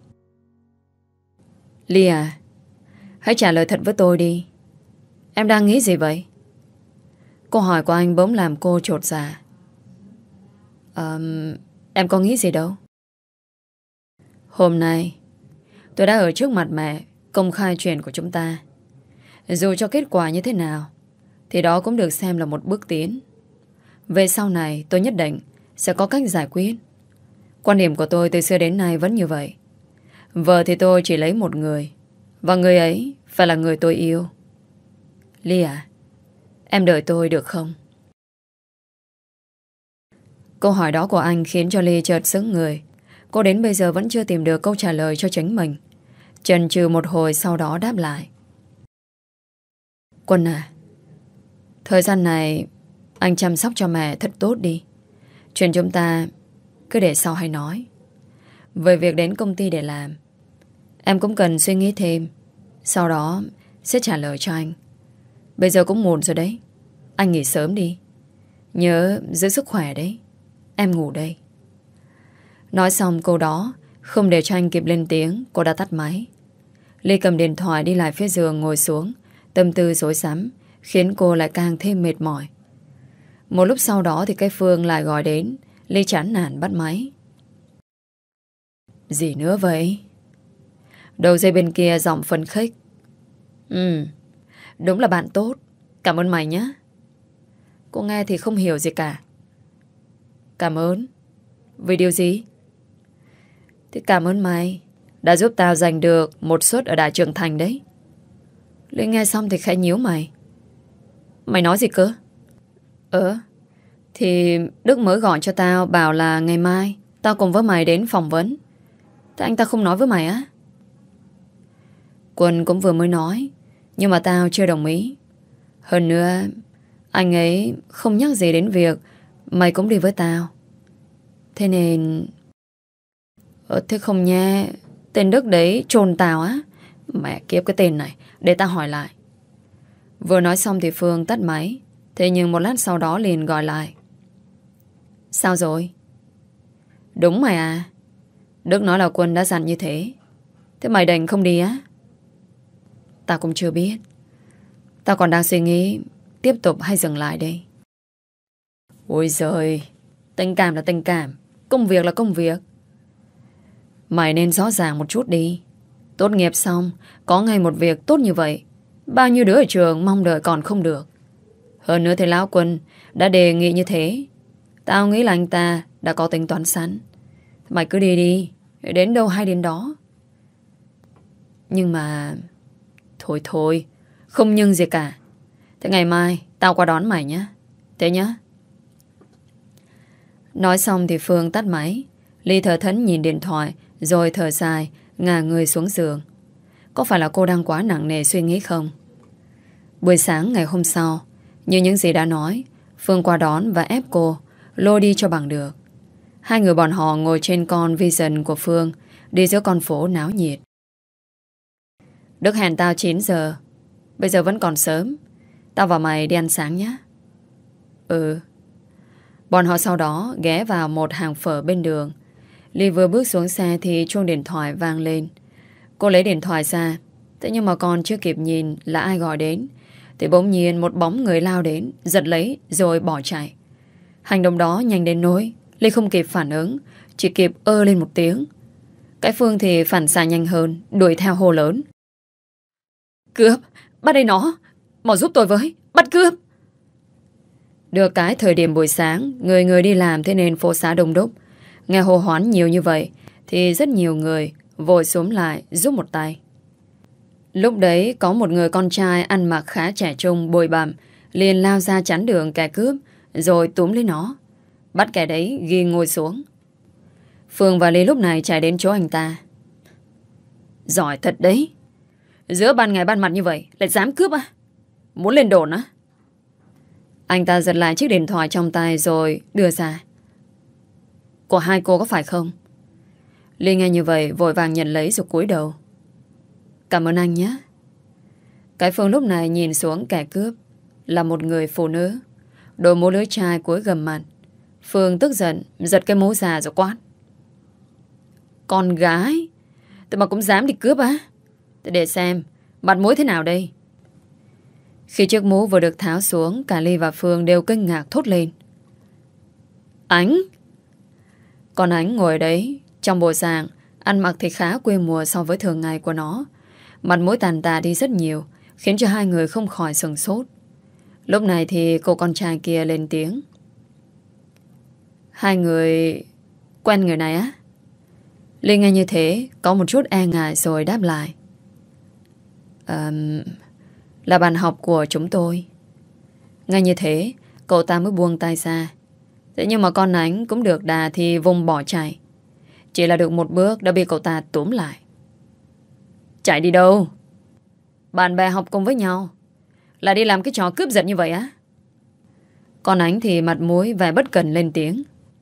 Ly à, hãy trả lời thật với tôi đi. Em đang nghĩ gì vậy? Câu hỏi của anh bỗng làm cô chột dạ. Em có nghĩ gì đâu. Hôm nay tôi đã ở trước mặt mẹ công khai chuyện của chúng ta. Dù cho kết quả như thế nào thì đó cũng được xem là một bước tiến. Về sau này tôi nhất định sẽ có cách giải quyết. Quan điểm của tôi từ xưa đến nay vẫn như vậy. Vợ thì tôi chỉ lấy một người, và người ấy phải là người tôi yêu. Ly à, em đợi tôi được không? Câu hỏi đó của anh khiến cho Ly chợt sững người. Cô đến bây giờ vẫn chưa tìm được câu trả lời cho chính mình. Chần chừ một hồi sau đó đáp lại. Quân à, thời gian này anh chăm sóc cho mẹ thật tốt đi. Chuyện chúng ta cứ để sau hay nói. Về việc đến công ty để làm, em cũng cần suy nghĩ thêm, sau đó sẽ trả lời cho anh. Bây giờ cũng muộn rồi đấy, anh nghỉ sớm đi. Nhớ giữ sức khỏe đấy. Em ngủ đây. Nói xong câu đó, không để cho anh kịp lên tiếng, cô đã tắt máy. Ly cầm điện thoại đi lại phía giường ngồi xuống. Tâm tư rối rắm khiến cô lại càng thêm mệt mỏi. Một lúc sau đó thì cái Phương lại gọi đến. Ly chán nản bắt máy. Gì nữa vậy? Đầu dây bên kia giọng phấn khích. Đúng là bạn tốt. Cảm ơn mày nhé. Cô nghe thì không hiểu gì cả. Cảm ơn. Vì điều gì? Thế cảm ơn mày đã giúp tao giành được một suất ở Đại Trưởng Thành đấy. Linh nghe xong thì khẽ nhíu mày. Mày nói gì cơ? Thì Đức mới gọi cho tao bảo là ngày mai tao cùng với mày đến phỏng vấn. Thế anh ta không nói với mày á? Quân cũng vừa mới nói, nhưng mà tao chưa đồng ý. Hơn nữa, anh ấy không nhắc gì đến việc mày cũng đi với tao. Thế nên... thế không nha. Tên Đức đấy trồn tao á. Mẹ kiếp cái tên này. Để tao hỏi lại. Vừa nói xong thì Phương tắt máy. Thế nhưng một lát sau đó liền gọi lại. Sao rồi? Đúng mày à. Đức nói là Quân đã dặn như thế. Thế mày đành không đi á? Tao cũng chưa biết. Tao còn đang suy nghĩ tiếp tục hay dừng lại đây. Ôi giời, tình cảm là tình cảm, công việc là công việc. Mày nên rõ ràng một chút đi. Tốt nghiệp xong, có ngay một việc tốt như vậy, bao nhiêu đứa ở trường mong đợi còn không được. Hơn nữa thì Lão Quân đã đề nghị như thế. Tao nghĩ là anh ta đã có tính toán sẵn. Mày cứ đi đi, đến đâu hay đến đó. Nhưng mà... Thôi, không nhưng gì cả. Thế ngày mai tao qua đón mày nhé. Thế nhá. Nói xong thì Phương tắt máy. Ly thở thẫn nhìn điện thoại, rồi thở dài, ngả người xuống giường. Có phải là cô đang quá nặng nề suy nghĩ không? Buổi sáng ngày hôm sau, như những gì đã nói, Phương qua đón và ép cô lôi đi cho bằng được. Hai người bọn họ ngồi trên con Vision của Phương, đi giữa con phố náo nhiệt. Đức hẹn tao 9 giờ. Bây giờ vẫn còn sớm. Tao và mày đi ăn sáng nhé. Bọn họ sau đó ghé vào một hàng phở bên đường. Ly vừa bước xuống xe thì chuông điện thoại vang lên. Cô lấy điện thoại ra. Thế nhưng mà còn chưa kịp nhìn là ai gọi đến thì bỗng nhiên một bóng người lao đến, giật lấy rồi bỏ chạy. Hành động đó nhanh đến nỗi Ly không kịp phản ứng, chỉ kịp ơ lên một tiếng. Cái Phương thì phản xạ nhanh hơn, đuổi theo hô lớn. Cướp, bắt đây nó, mau giúp tôi với, bắt cướp. Được cái thời điểm buổi sáng, người người đi làm, thế nên phố xá đông đúc. Nghe hô hoán nhiều như vậy thì rất nhiều người vội xúm lại giúp một tay. Lúc đấy có một người con trai ăn mặc khá trẻ trung, bồi bặm, liền lao ra chắn đường kẻ cướp, rồi túm lấy nó, bắt kẻ đấy ghi ngồi xuống. Phương và Ly lúc này chạy đến chỗ anh ta. Giỏi thật đấy. Giữa ban ngày ban mặt như vậy lại dám cướp à? Muốn lên đồn á? Anh ta giật lại chiếc điện thoại trong tay rồi đưa ra. Của hai cô có phải không? Ly nghe như vậy vội vàng nhận lấy rồi cúi đầu. Cảm ơn anh nhé. Cái Phương lúc này nhìn xuống kẻ cướp là một người phụ nữ, đôi mũ lưỡi chai cúi gầm mặt. Phương tức giận giật cái mũ già rồi quát. Con gái, tự mà cũng dám đi cướp á? Thế để xem mặt mũi thế nào đây. Khi chiếc mũ vừa được tháo xuống, cả Ly và Phương đều kinh ngạc thốt lên. Ánh! Còn Ánh ngồi đấy trong bộ dạng ăn mặc thì khá quê mùa so với thường ngày của nó. Mặt mũi tàn tạ đi rất nhiều, khiến cho hai người không khỏi sửng sốt. Lúc này thì cô con trai kia lên tiếng. Hai người quen người này á? Ly nghe như thế có một chút e ngại rồi đáp lại. Là bạn học của chúng tôi. Ngay như thế cậu ta mới buông tay ra. Thế nhưng mà con Ánh cũng được đà thì vùng bỏ chạy. Chỉ là được một bước đã bị cậu ta túm lại. Chạy đi đâu? Bạn bè học cùng với nhau là đi làm cái trò cướp giật như vậy á? Con Ánh thì mặt mũi vẻ bất cần lên tiếng.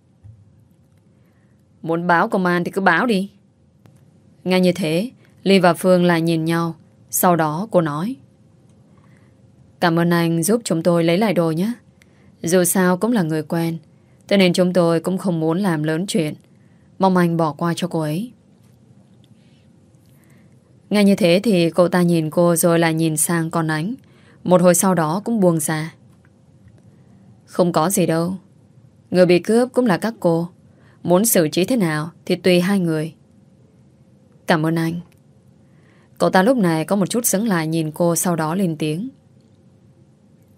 Muốn báo công an thì cứ báo đi. Ngay như thế Ly và Phương lại nhìn nhau. Sau đó cô nói. Cảm ơn anh giúp chúng tôi lấy lại đồ nhé. Dù sao cũng là người quen, cho nên chúng tôi cũng không muốn làm lớn chuyện. Mong anh bỏ qua cho cô ấy. Ngay như thế thì cậu ta nhìn cô rồi lại nhìn sang con Ánh. Một hồi sau đó cũng buông ra. Không có gì đâu. Người bị cướp cũng là các cô. Muốn xử trí thế nào thì tùy hai người. Cảm ơn anh. Cậu ta lúc này có một chút sững lại nhìn cô, sau đó lên tiếng.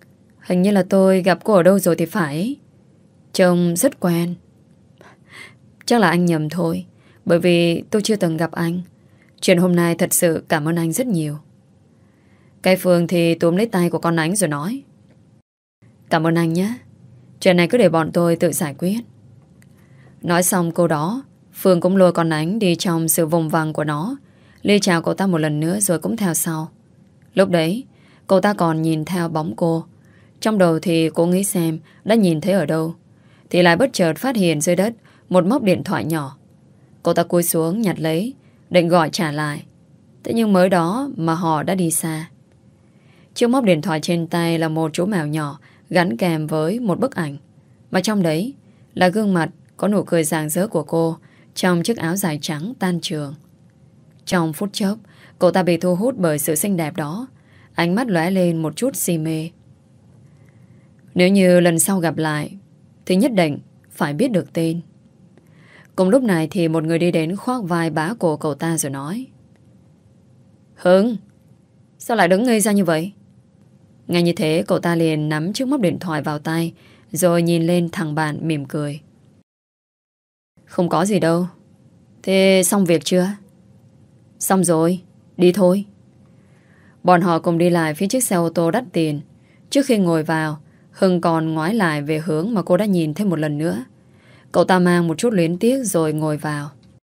Hình như là tôi gặp cô ở đâu rồi thì phải. Trông rất quen. Chắc là anh nhầm thôi. Bởi vì tôi chưa từng gặp anh. Chuyện hôm nay thật sự cảm ơn anh rất nhiều. Cái Phương thì túm lấy tay của con Ánh rồi nói: Cảm ơn anh nhé. Chuyện này cứ để bọn tôi tự giải quyết. Nói xong câu đó, Phương cũng lôi con Ánh đi trong sự vùng vằng của nó. Ly chào cậu ta một lần nữa rồi cũng theo sau. Lúc đấy cậu ta còn nhìn theo bóng cô. Trong đầu thì cô nghĩ xem đã nhìn thấy ở đâu, thì lại bất chợt phát hiện dưới đất một móc điện thoại nhỏ. Cậu ta cúi xuống nhặt lấy, định gọi trả lại. Thế nhưng mới đó mà họ đã đi xa. Chiếc móc điện thoại trên tay là một chú mèo nhỏ gắn kèm với một bức ảnh, mà trong đấy là gương mặt có nụ cười rạng rỡ của cô trong chiếc áo dài trắng tan trường. Trong phút chốc, cậu ta bị thu hút bởi sự xinh đẹp đó. Ánh mắt lóe lên một chút si mê. Nếu như lần sau gặp lại thì nhất định phải biết được tên. Cùng lúc này thì một người đi đến khoác vai bá cổ cậu ta rồi nói: Hưng, sao lại đứng ngây ra như vậy? Ngay như thế cậu ta liền nắm chiếc móc điện thoại vào tay, rồi nhìn lên thằng bạn mỉm cười. Không có gì đâu. Thế xong việc chưa? Xong rồi, đi thôi. Bọn họ cùng đi lại phía chiếc xe ô tô đắt tiền. Trước khi ngồi vào, Hưng còn ngoái lại về hướng mà cô đã nhìn thêm một lần nữa. Cậu ta mang một chút luyến tiếc rồi ngồi vào.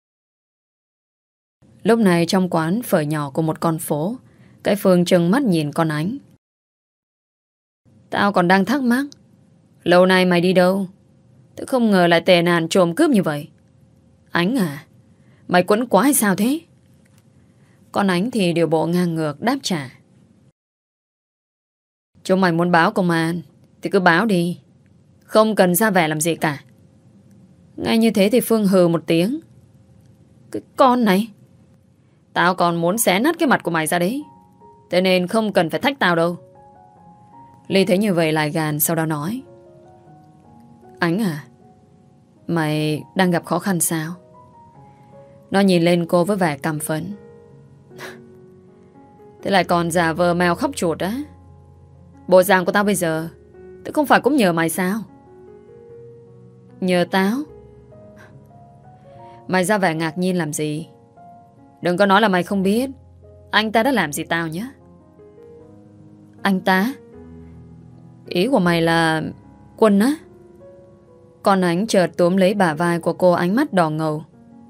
Lúc này trong quán phở nhỏ của một con phố, cái Phương trừng mắt nhìn con Ánh. Tao còn đang thắc mắc, lâu nay mày đi đâu? Tôi không ngờ lại tệ nạn trộm cướp như vậy. Ánh à, mày quẫn quá hay sao thế? Con Ánh thì điều bộ ngang ngược đáp trả. Chúng mày muốn báo công an thì cứ báo đi, không cần ra vẻ làm gì cả. Ngay như thế thì Phương hừ một tiếng. Cái con này, tao còn muốn xé nát cái mặt của mày ra đấy. Thế nên không cần phải thách tao đâu. Ly thấy như vậy lại gàn, sau đó nói: Ánh à, mày đang gặp khó khăn sao? Nó nhìn lên cô với vẻ căm phẫn. Thế lại còn giả vờ mèo khóc chuột á? Bộ dạng của tao bây giờ tôi không phải cũng nhờ mày sao? Nhờ tao? Mày ra vẻ ngạc nhiên làm gì? Đừng có nói là mày không biết anh ta đã làm gì tao nhé. Anh ta? Ý của mày là Quân á? Con Ánh chợt túm lấy bả vai của cô, ánh mắt đỏ ngầu.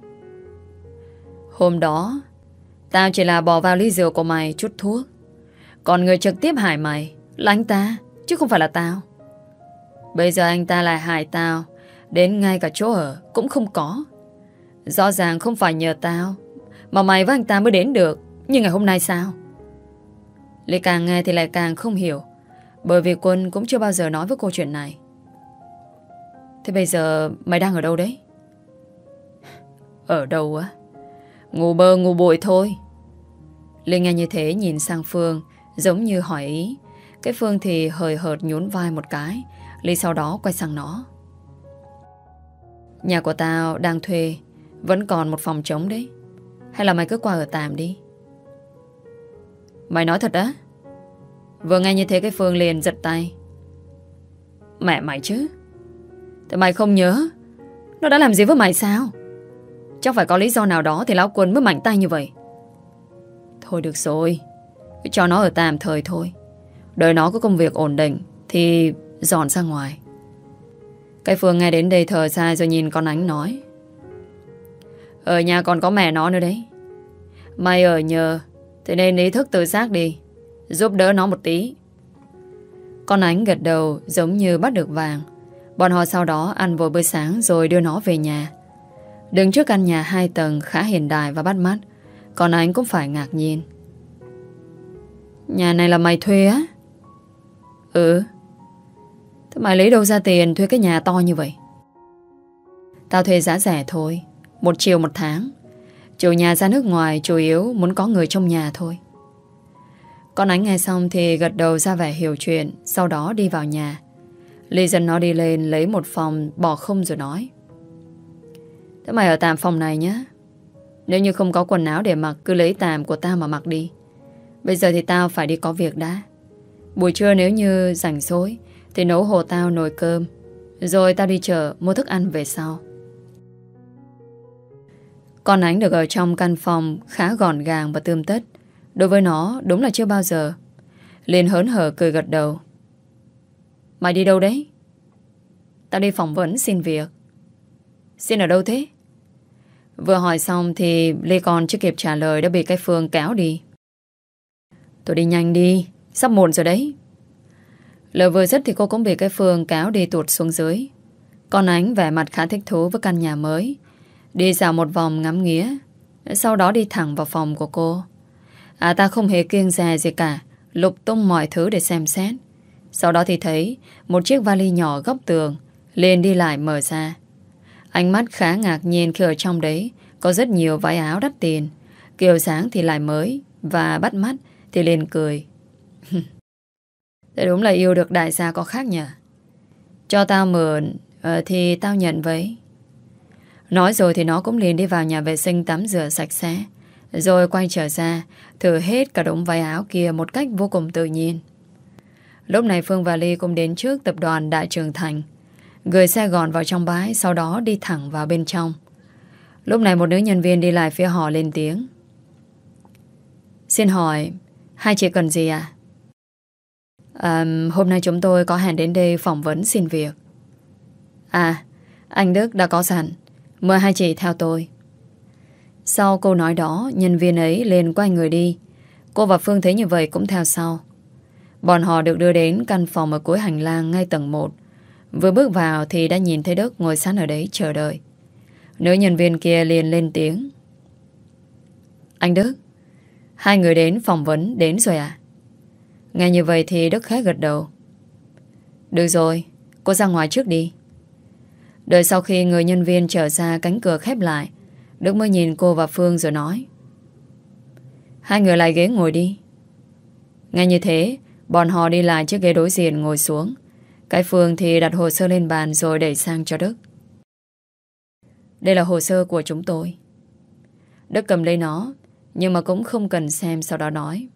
Hôm đó tao chỉ là bỏ vào ly rượu của mày chút thuốc, còn người trực tiếp hại mày là anh ta, chứ không phải là tao. Bây giờ anh ta lại hại tao, đến ngay cả chỗ ở cũng không có. Rõ ràng không phải nhờ tao mà mày với anh ta mới đến được. Nhưng ngày hôm nay sao? Lê càng nghe thì lại càng không hiểu, bởi vì Quân cũng chưa bao giờ nói với cô chuyện này. Thế bây giờ mày đang ở đâu đấy? Ở đâu á? Ngủ bơ ngủ bụi thôi. Lê nghe như thế nhìn sang Phương, giống như hỏi ý. Cái Phương thì hời hợt nhún vai một cái. Lê sau đó quay sang nó. Nhà của tao đang thuê, vẫn còn một phòng trống đấy. Hay là mày cứ qua ở tạm đi? Mày nói thật á? Vừa nghe như thế cái Phương liền giật tay. Mẹ mày chứ. Thế mày không nhớ nó đã làm gì với mày sao? Chắc phải có lý do nào đó thì lão Quân mới mạnh tay như vậy. Thôi được rồi, cứ cho nó ở tạm thời thôi. Đợi nó có công việc ổn định thì dọn ra ngoài. Cái Phương nghe đến đây thở dài rồi nhìn con Ánh nói: Ở nhà còn có mẹ nó nữa đấy. Mày ở nhờ, thế nên ý thức tự giác đi, giúp đỡ nó một tí. Con Ánh gật đầu giống như bắt được vàng. Bọn họ sau đó ăn vội bữa sáng rồi đưa nó về nhà. Đứng trước căn nhà 2 tầng khá hiện đại và bắt mắt, con Ánh cũng phải ngạc nhiên. Nhà này là mày thuê á? Ừ. Thế mày lấy đâu ra tiền thuê cái nhà to như vậy? Tao thuê giá rẻ thôi, 1 triệu 1 tháng. Chủ nhà ra nước ngoài chủ yếu muốn có người trong nhà thôi. Con Ánh nghe xong thì gật đầu ra vẻ hiểu chuyện, sau đó đi vào nhà. Ly dẫn nó đi lên lấy một phòng bỏ không rồi nói: Thế mày ở tạm phòng này nhé. Nếu như không có quần áo để mặc, cứ lấy tạm của tao mà mặc đi. Bây giờ thì tao phải đi có việc đã. Buổi trưa nếu như rảnh rỗi thì nấu hộ tao nồi cơm, rồi tao đi chợ mua thức ăn về sau. Con Ánh được ở trong căn phòng khá gọn gàng và tươm tất. Đối với nó đúng là chưa bao giờ. Liên hớn hở cười gật đầu. Mày đi đâu đấy? Tao đi phỏng vấn xin việc. Xin ở đâu thế? Vừa hỏi xong thì Lê còn chưa kịp trả lời đã bị cái Phương kéo đi. Tôi đi nhanh đi, sắp muộn rồi đấy. Lời vừa dứt thì cô cũng bị cái Phương kéo đi tụt xuống dưới. Con Ánh vẻ mặt khá thích thú với căn nhà mới. Đi dạo một vòng ngắm nghía, sau đó đi thẳng vào phòng của cô. Ta không hề kiêng dè gì cả, lục tung mọi thứ để xem xét. Sau đó thì thấy một chiếc vali nhỏ góc tường, liền đi lại mở ra. Ánh mắt khá ngạc nhiên khi ở trong đấy có rất nhiều váy áo đắt tiền, kiểu dáng thì lại mới và bắt mắt thì liền cười. Thế đúng là yêu được đại gia có khác nhỉ. Cho tao mượn thì tao nhận vậy. Nói rồi thì nó cũng liền đi vào nhà vệ sinh tắm rửa sạch sẽ, rồi quay trở ra thử hết cả đống váy áo kia một cách vô cùng tự nhiên. Lúc này Phương và Ly cũng đến trước tập đoàn Đại Trường Thành, gửi xe gòn vào trong bãi, sau đó đi thẳng vào bên trong. Lúc này một nữ nhân viên đi lại phía họ lên tiếng. Xin hỏi, hai chị cần gì ạ? Hôm nay chúng tôi có hẹn đến đây phỏng vấn xin việc. Anh Đức đã có sẵn, mời hai chị theo tôi. Sau câu nói đó, nhân viên ấy liền quay người đi. Cô và Phương thấy như vậy cũng theo sau. Bọn họ được đưa đến căn phòng ở cuối hành lang ngay tầng 1. Vừa bước vào thì đã nhìn thấy Đức ngồi sẵn ở đấy chờ đợi. Nữ nhân viên kia liền lên tiếng. Anh Đức, hai người đến phỏng vấn đến rồi à? Nghe như vậy thì Đức khẽ gật đầu. Được rồi, cô ra ngoài trước đi. Đợi sau khi người nhân viên trở ra, cánh cửa khép lại, Đức mới nhìn cô và Phương rồi nói. Hai người lại ghế ngồi đi. Nghe như thế, bọn họ đi lại chiếc ghế đối diện ngồi xuống. Cái Phương thì đặt hồ sơ lên bàn rồi đẩy sang cho Đức. Đây là hồ sơ của chúng tôi. Đức cầm lấy nó, nhưng mà cũng không cần xem, sau đó nói.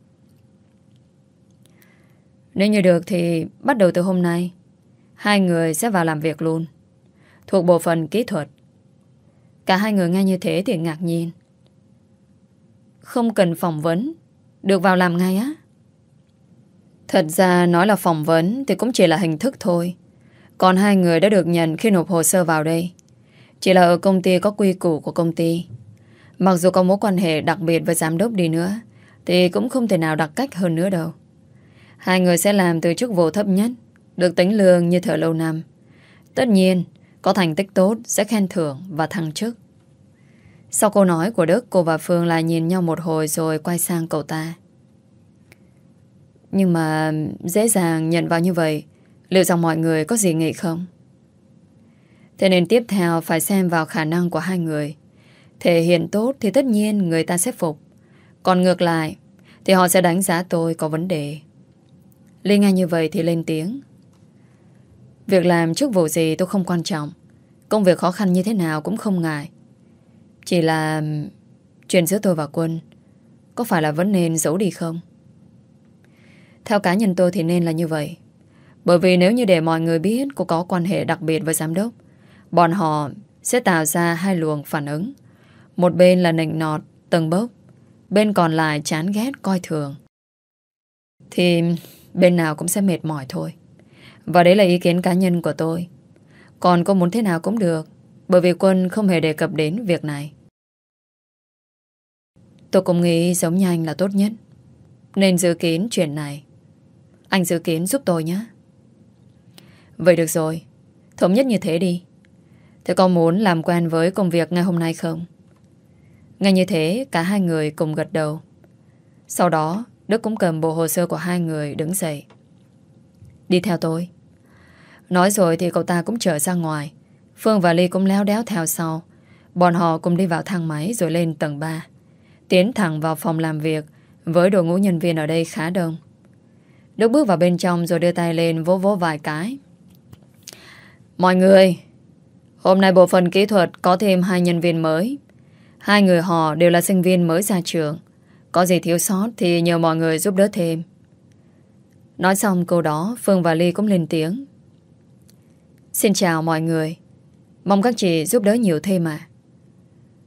Nếu như được thì bắt đầu từ hôm nay hai người sẽ vào làm việc luôn, thuộc bộ phận kỹ thuật. Cả hai người nghe như thế thì ngạc nhiên. Không cần phỏng vấn, được vào làm ngay á? Thật ra nói là phỏng vấn thì cũng chỉ là hình thức thôi. Còn hai người đã được nhận khi nộp hồ sơ vào đây. Chỉ là ở công ty có quy củ của công ty. Mặc dù có mối quan hệ đặc biệt với giám đốc đi nữa thì cũng không thể nào đặc cách hơn nữa đâu. Hai người sẽ làm từ chức vụ thấp nhất, được tính lương như thợ lâu năm. Tất nhiên, có thành tích tốt sẽ khen thưởng và thăng chức. Sau câu nói của Đức, cô và Phương lại nhìn nhau một hồi rồi quay sang cậu ta. Nhưng mà dễ dàng nhận vào như vậy, liệu rằng mọi người có gì nghĩ không? Thế nên tiếp theo phải xem vào khả năng của hai người. Thể hiện tốt thì tất nhiên người ta sẽ phục. Còn ngược lại thì họ sẽ đánh giá tôi có vấn đề. Linh nghe như vậy thì lên tiếng. Việc làm chức vụ gì tôi không quan trọng. Công việc khó khăn như thế nào cũng không ngại. Chỉ là chuyện giữa tôi và Quân có phải là vẫn nên giấu đi không? Theo cá nhân tôi thì nên là như vậy. Bởi vì nếu như để mọi người biết cô có quan hệ đặc biệt với giám đốc, bọn họ sẽ tạo ra hai luồng phản ứng. Một bên là nịnh nọt, tâng bốc, bên còn lại chán ghét, coi thường. Thì bên nào cũng sẽ mệt mỏi thôi. Và đấy là ý kiến cá nhân của tôi. Còn cô muốn thế nào cũng được, bởi vì Quân không hề đề cập đến việc này. Tôi cũng nghĩ giống như anh là tốt nhất, nên dự kiến chuyện này anh dự kiến giúp tôi nhé. Vậy được rồi, thống nhất như thế đi. Thế con muốn làm quen với công việc ngay hôm nay không? Ngay như thế, cả hai người cùng gật đầu. Sau đó, Đức cũng cầm bộ hồ sơ của hai người đứng dậy. Đi theo tôi. Nói rồi thì cậu ta cũng trở ra ngoài. Phương và Ly cũng léo đéo theo sau. Bọn họ cùng đi vào thang máy rồi lên tầng 3, tiến thẳng vào phòng làm việc với đội ngũ nhân viên ở đây khá đông. Đức bước vào bên trong rồi đưa tay lên vỗ vỗ vài cái. Mọi người, hôm nay bộ phận kỹ thuật có thêm 2 nhân viên mới. 2 người họ đều là sinh viên mới ra trường. Có gì thiếu sót thì nhờ mọi người giúp đỡ thêm. Nói xong câu đó, Phương và Ly cũng lên tiếng. Xin chào mọi người. Mong các chị giúp đỡ nhiều thêm à.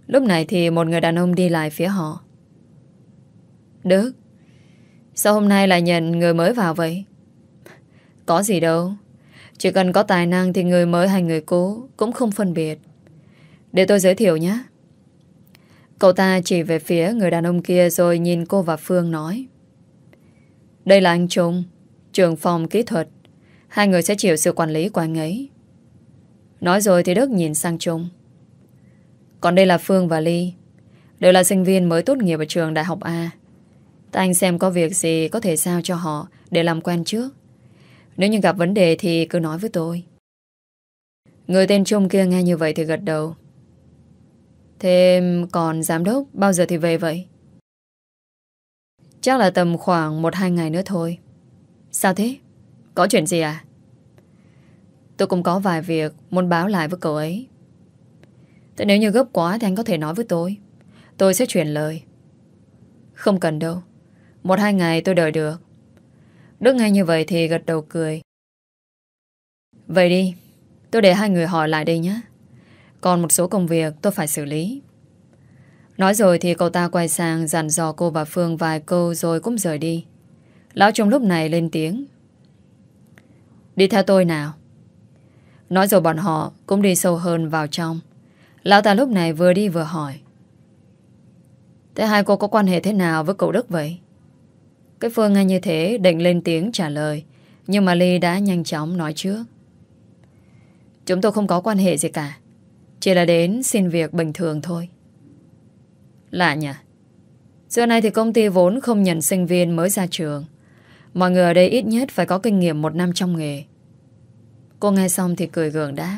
Lúc này thì một người đàn ông đi lại phía họ. Đức, sao hôm nay lại nhận người mới vào vậy? Có gì đâu. Chỉ cần có tài năng thì người mới hay người cũ cũng không phân biệt. Để tôi giới thiệu nhé. Cậu ta chỉ về phía người đàn ông kia rồi nhìn cô và Phương nói. Đây là anh Trung, trưởng phòng kỹ thuật. Hai người sẽ chịu sự quản lý của anh ấy. Nói rồi thì Đức nhìn sang Trung. Còn đây là Phương và Ly. Đều là sinh viên mới tốt nghiệp ở trường Đại học A. Ta anh xem có việc gì có thể giao cho họ để làm quen trước. Nếu như gặp vấn đề thì cứ nói với tôi. Người tên Trung kia nghe như vậy thì gật đầu. Thế còn giám đốc bao giờ thì về vậy? Chắc là tầm khoảng 1-2 ngày nữa thôi. Sao thế? Có chuyện gì à? Tôi cũng có vài việc muốn báo lại với cậu ấy. Thế nếu như gấp quá thì anh có thể nói với tôi. Tôi sẽ chuyển lời. Không cần đâu. 1-2 ngày tôi đợi được. Đức nghe như vậy thì gật đầu cười. Vậy đi. Tôi để hai người hỏi lại đây nhé. Còn một số công việc tôi phải xử lý. Nói rồi thì cậu ta quay sang dặn dò cô và Phương vài câu rồi cũng rời đi. Lão Trung lúc này lên tiếng. Đi theo tôi nào. Nói rồi bọn họ cũng đi sâu hơn vào trong. Lão ta lúc này vừa đi vừa hỏi. Thế hai cô có quan hệ thế nào với cậu Đức vậy? Cái Phương nghe như thế định lên tiếng trả lời. Nhưng mà Ly đã nhanh chóng nói trước. Chúng tôi không có quan hệ gì cả. Chỉ là đến xin việc bình thường thôi. Lạ nhỉ. Xưa nay thì công ty vốn không nhận sinh viên mới ra trường. Mọi người ở đây ít nhất phải có kinh nghiệm 1 năm trong nghề. Cô nghe xong thì cười gượng đáp.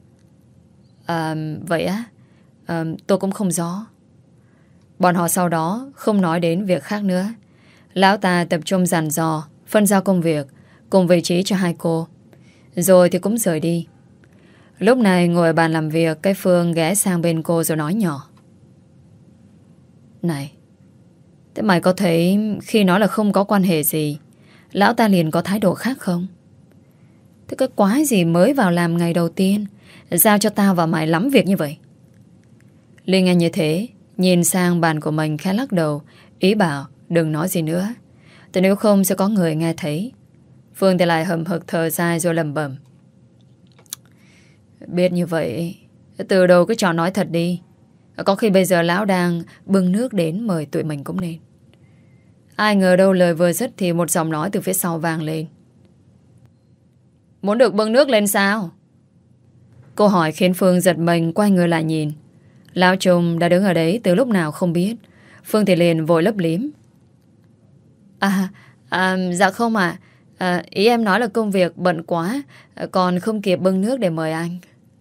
Vậy á? Tôi cũng không rõ. Bọn họ sau đó không nói đến việc khác nữa. Lão ta tập trung dặn dò, phân giao công việc cùng vị trí cho hai cô. Rồi thì cũng rời đi. Lúc này ngồi ở bàn làm việc, cái Phương ghé sang bên cô rồi nói nhỏ. Này, thế mày có thấy khi nói là không có quan hệ gì, lão ta liền có thái độ khác không? Thế cái quái gì mới vào làm ngày đầu tiên giao cho tao và mày lắm việc như vậy? Linh nghe như thế, nhìn sang bàn của mình khẽ lắc đầu, ý bảo đừng nói gì nữa. Tại nếu không sẽ có người nghe thấy. Phương thì lại hậm hực thở dài rồi lẩm bẩm. Biết như vậy, từ đầu cứ cho nói thật đi. Có khi bây giờ lão đang bưng nước đến mời tụi mình cũng nên. Ai ngờ đâu lời vừa dứt thì một giọng nói từ phía sau vang lên. Muốn được bưng nước lên sao? Câu hỏi khiến Phương giật mình quay người lại nhìn. Lão Trung đã đứng ở đấy từ lúc nào không biết. Phương thì liền vội lấp liếm. Dạ không ạ. Ý em nói là công việc bận quá, còn không kịp bưng nước để mời anh.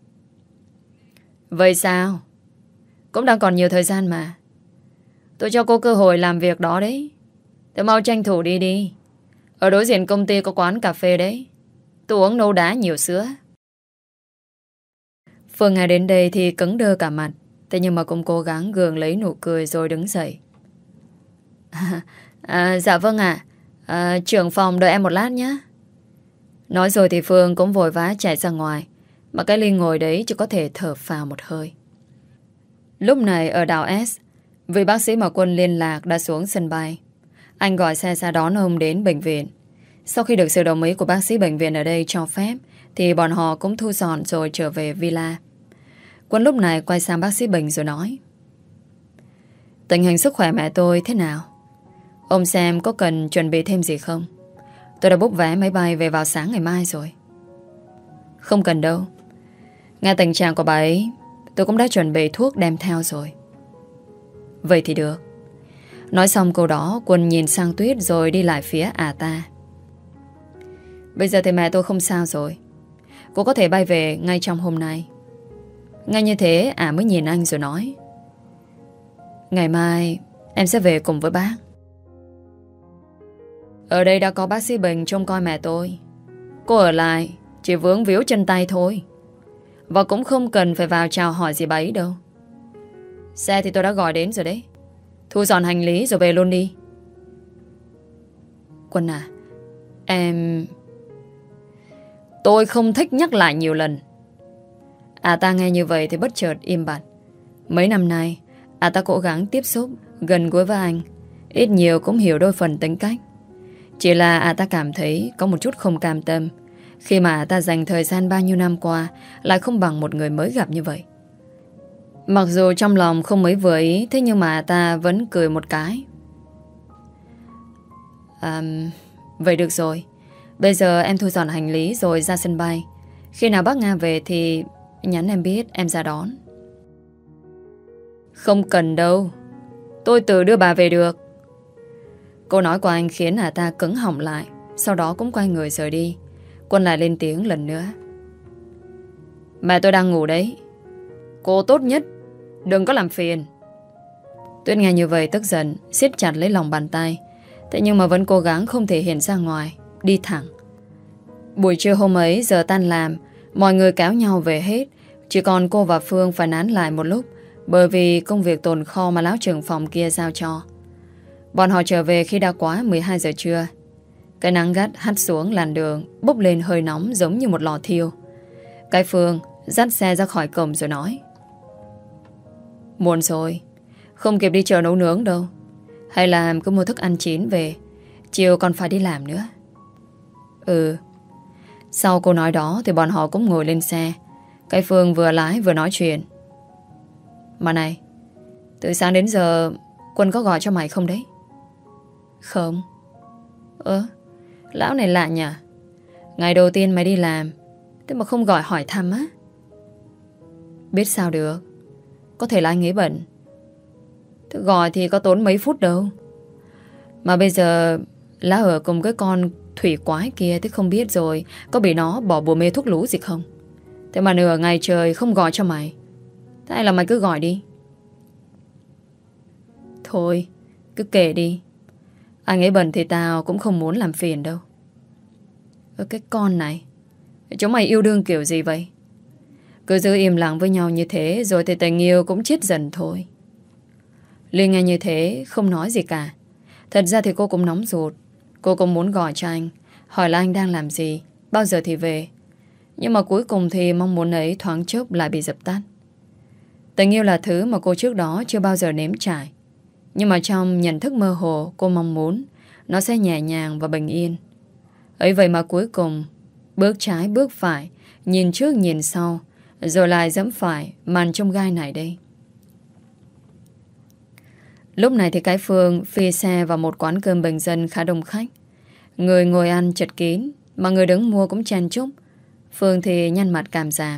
Vậy sao? Cũng đang còn nhiều thời gian mà. Tôi cho cô cơ hội làm việc đó đấy. Thế mau tranh thủ đi đi. Ở đối diện công ty có quán cà phê đấy. Tôi uống nâu đá nhiều sữa. Phương nghe đến đây thì cứng đơ cả mặt. Thế nhưng mà cũng cố gắng gượng lấy nụ cười rồi đứng dậy. Dạ vâng ạ. Trưởng phòng đợi em một lát nhé. Nói rồi thì Phương cũng vội vã chạy ra ngoài. Mà cái Linh ngồi đấy chỉ có thể thở phào một hơi. Lúc này ở đảo S, vị bác sĩ mà Quân liên lạc đã xuống sân bay. Anh gọi xe ra đón ông đến bệnh viện. Sau khi được sự đồng ý của bác sĩ bệnh viện ở đây cho phép thì bọn họ cũng thu dọn rồi trở về villa. Quân lúc này quay sang bác sĩ Bình rồi nói. Tình hình sức khỏe mẹ tôi thế nào? Ông xem có cần chuẩn bị thêm gì không? Tôi đã book vé máy bay về vào sáng ngày mai rồi. Không cần đâu. Nghe tình trạng của bà ấy, tôi cũng đã chuẩn bị thuốc đem theo rồi. Vậy thì được. Nói xong câu đó, Quân nhìn sang Tuyết rồi đi lại phía ta. Bây giờ thì mẹ tôi không sao rồi. Cô có thể bay về ngay trong hôm nay. Ngay như thế mới nhìn anh rồi nói. Ngày mai em sẽ về cùng với bác. Ở đây đã có bác sĩ Bình trông coi mẹ tôi. Cô ở lại chỉ vướng víu chân tay thôi. Và cũng không cần phải vào chào hỏi gì bà ấy đâu. Xe thì tôi đã gọi đến rồi đấy. Thu dọn hành lý rồi về luôn đi. Quân à, em... Tôi không thích nhắc lại nhiều lần. Ta nghe như vậy thì bất chợt im bặt. Mấy năm nay ta cố gắng tiếp xúc gần gũi với anh, ít nhiều cũng hiểu đôi phần tính cách. Chỉ là ta cảm thấy có một chút không cam tâm khi mà ta dành thời gian bao nhiêu năm qua lại không bằng một người mới gặp như vậy. Mặc dù trong lòng không mấy vừa ý, thế nhưng mà ta vẫn cười một cái. Vậy được rồi. Bây giờ em thu dọn hành lý rồi ra sân bay. Khi nào bác Nga về thì nhắn em biết, em ra đón. Không cần đâu, tôi tự đưa bà về được. Câu nói của anh khiến ta cứng họng lại. Sau đó cũng quay người rời đi. Quân lại lên tiếng lần nữa. Mẹ tôi đang ngủ đấy, cô tốt nhất đừng có làm phiền. Tuyết nghe như vậy tức giận, siết chặt lấy lòng bàn tay. Thế nhưng mà vẫn cố gắng không thể hiện ra ngoài, đi thẳng. Buổi trưa hôm ấy, giờ tan làm, mọi người kéo nhau về hết. Chỉ còn cô và Phương phải nán lại một lúc, bởi vì công việc tồn kho mà lão trưởng phòng kia giao cho. Bọn họ trở về khi đã quá 12 giờ trưa. Cái nắng gắt hắt xuống làn đường, bốc lên hơi nóng giống như một lò thiêu. Cái Phương dắt xe ra khỏi cổng rồi nói. Muộn rồi, không kịp đi chợ nấu nướng đâu. Hay là cứ mua thức ăn chín về, chiều còn phải đi làm nữa. Sau câu nói đó thì bọn họ cũng ngồi lên xe. Cái Phương vừa lái vừa nói chuyện. Mà này, từ sáng đến giờ Quân có gọi cho mày không đấy? Không. Lão này lạ nhỉ. Ngày đầu tiên mày đi làm, thế mà không gọi hỏi thăm á? Biết sao được, có thể là anh ấy bận. Thế gọi thì có tốn mấy phút đâu. Mà bây giờ lão ở cùng cái con thủy quái kia, thế không biết rồi có bị nó bỏ bùa mê thuốc lú gì không. Thế mà nửa ngày trời không gọi cho mày. Thế hay là mày cứ gọi đi. Thôi, cứ kệ đi. Anh ấy bận thì tao cũng không muốn làm phiền đâu. Cái con này, chúng mày yêu đương kiểu gì vậy? Cứ giữ im lặng với nhau như thế, rồi thì tình yêu cũng chết dần thôi. Linh nghe như thế không nói gì cả. Thật ra thì cô cũng nóng ruột. Cô cũng muốn gọi cho anh, hỏi là anh đang làm gì, bao giờ thì về. Nhưng mà cuối cùng thì mong muốn ấy thoáng chốc lại bị dập tắt. Tình yêu là thứ mà cô trước đó chưa bao giờ nếm trải. Nhưng mà trong nhận thức mơ hồ, cô mong muốn nó sẽ nhẹ nhàng và bình yên. Ấy vậy mà cuối cùng bước trái bước phải, nhìn trước nhìn sau, rồi lại dẫm phải màn trông gai này đây. Lúc này thì cái Phương phi xe vào một quán cơm bình dân khá đông khách. Người ngồi ăn chật kín, mà người đứng mua cũng chen chúc. Phương thì nhăn mặt cảm giảm.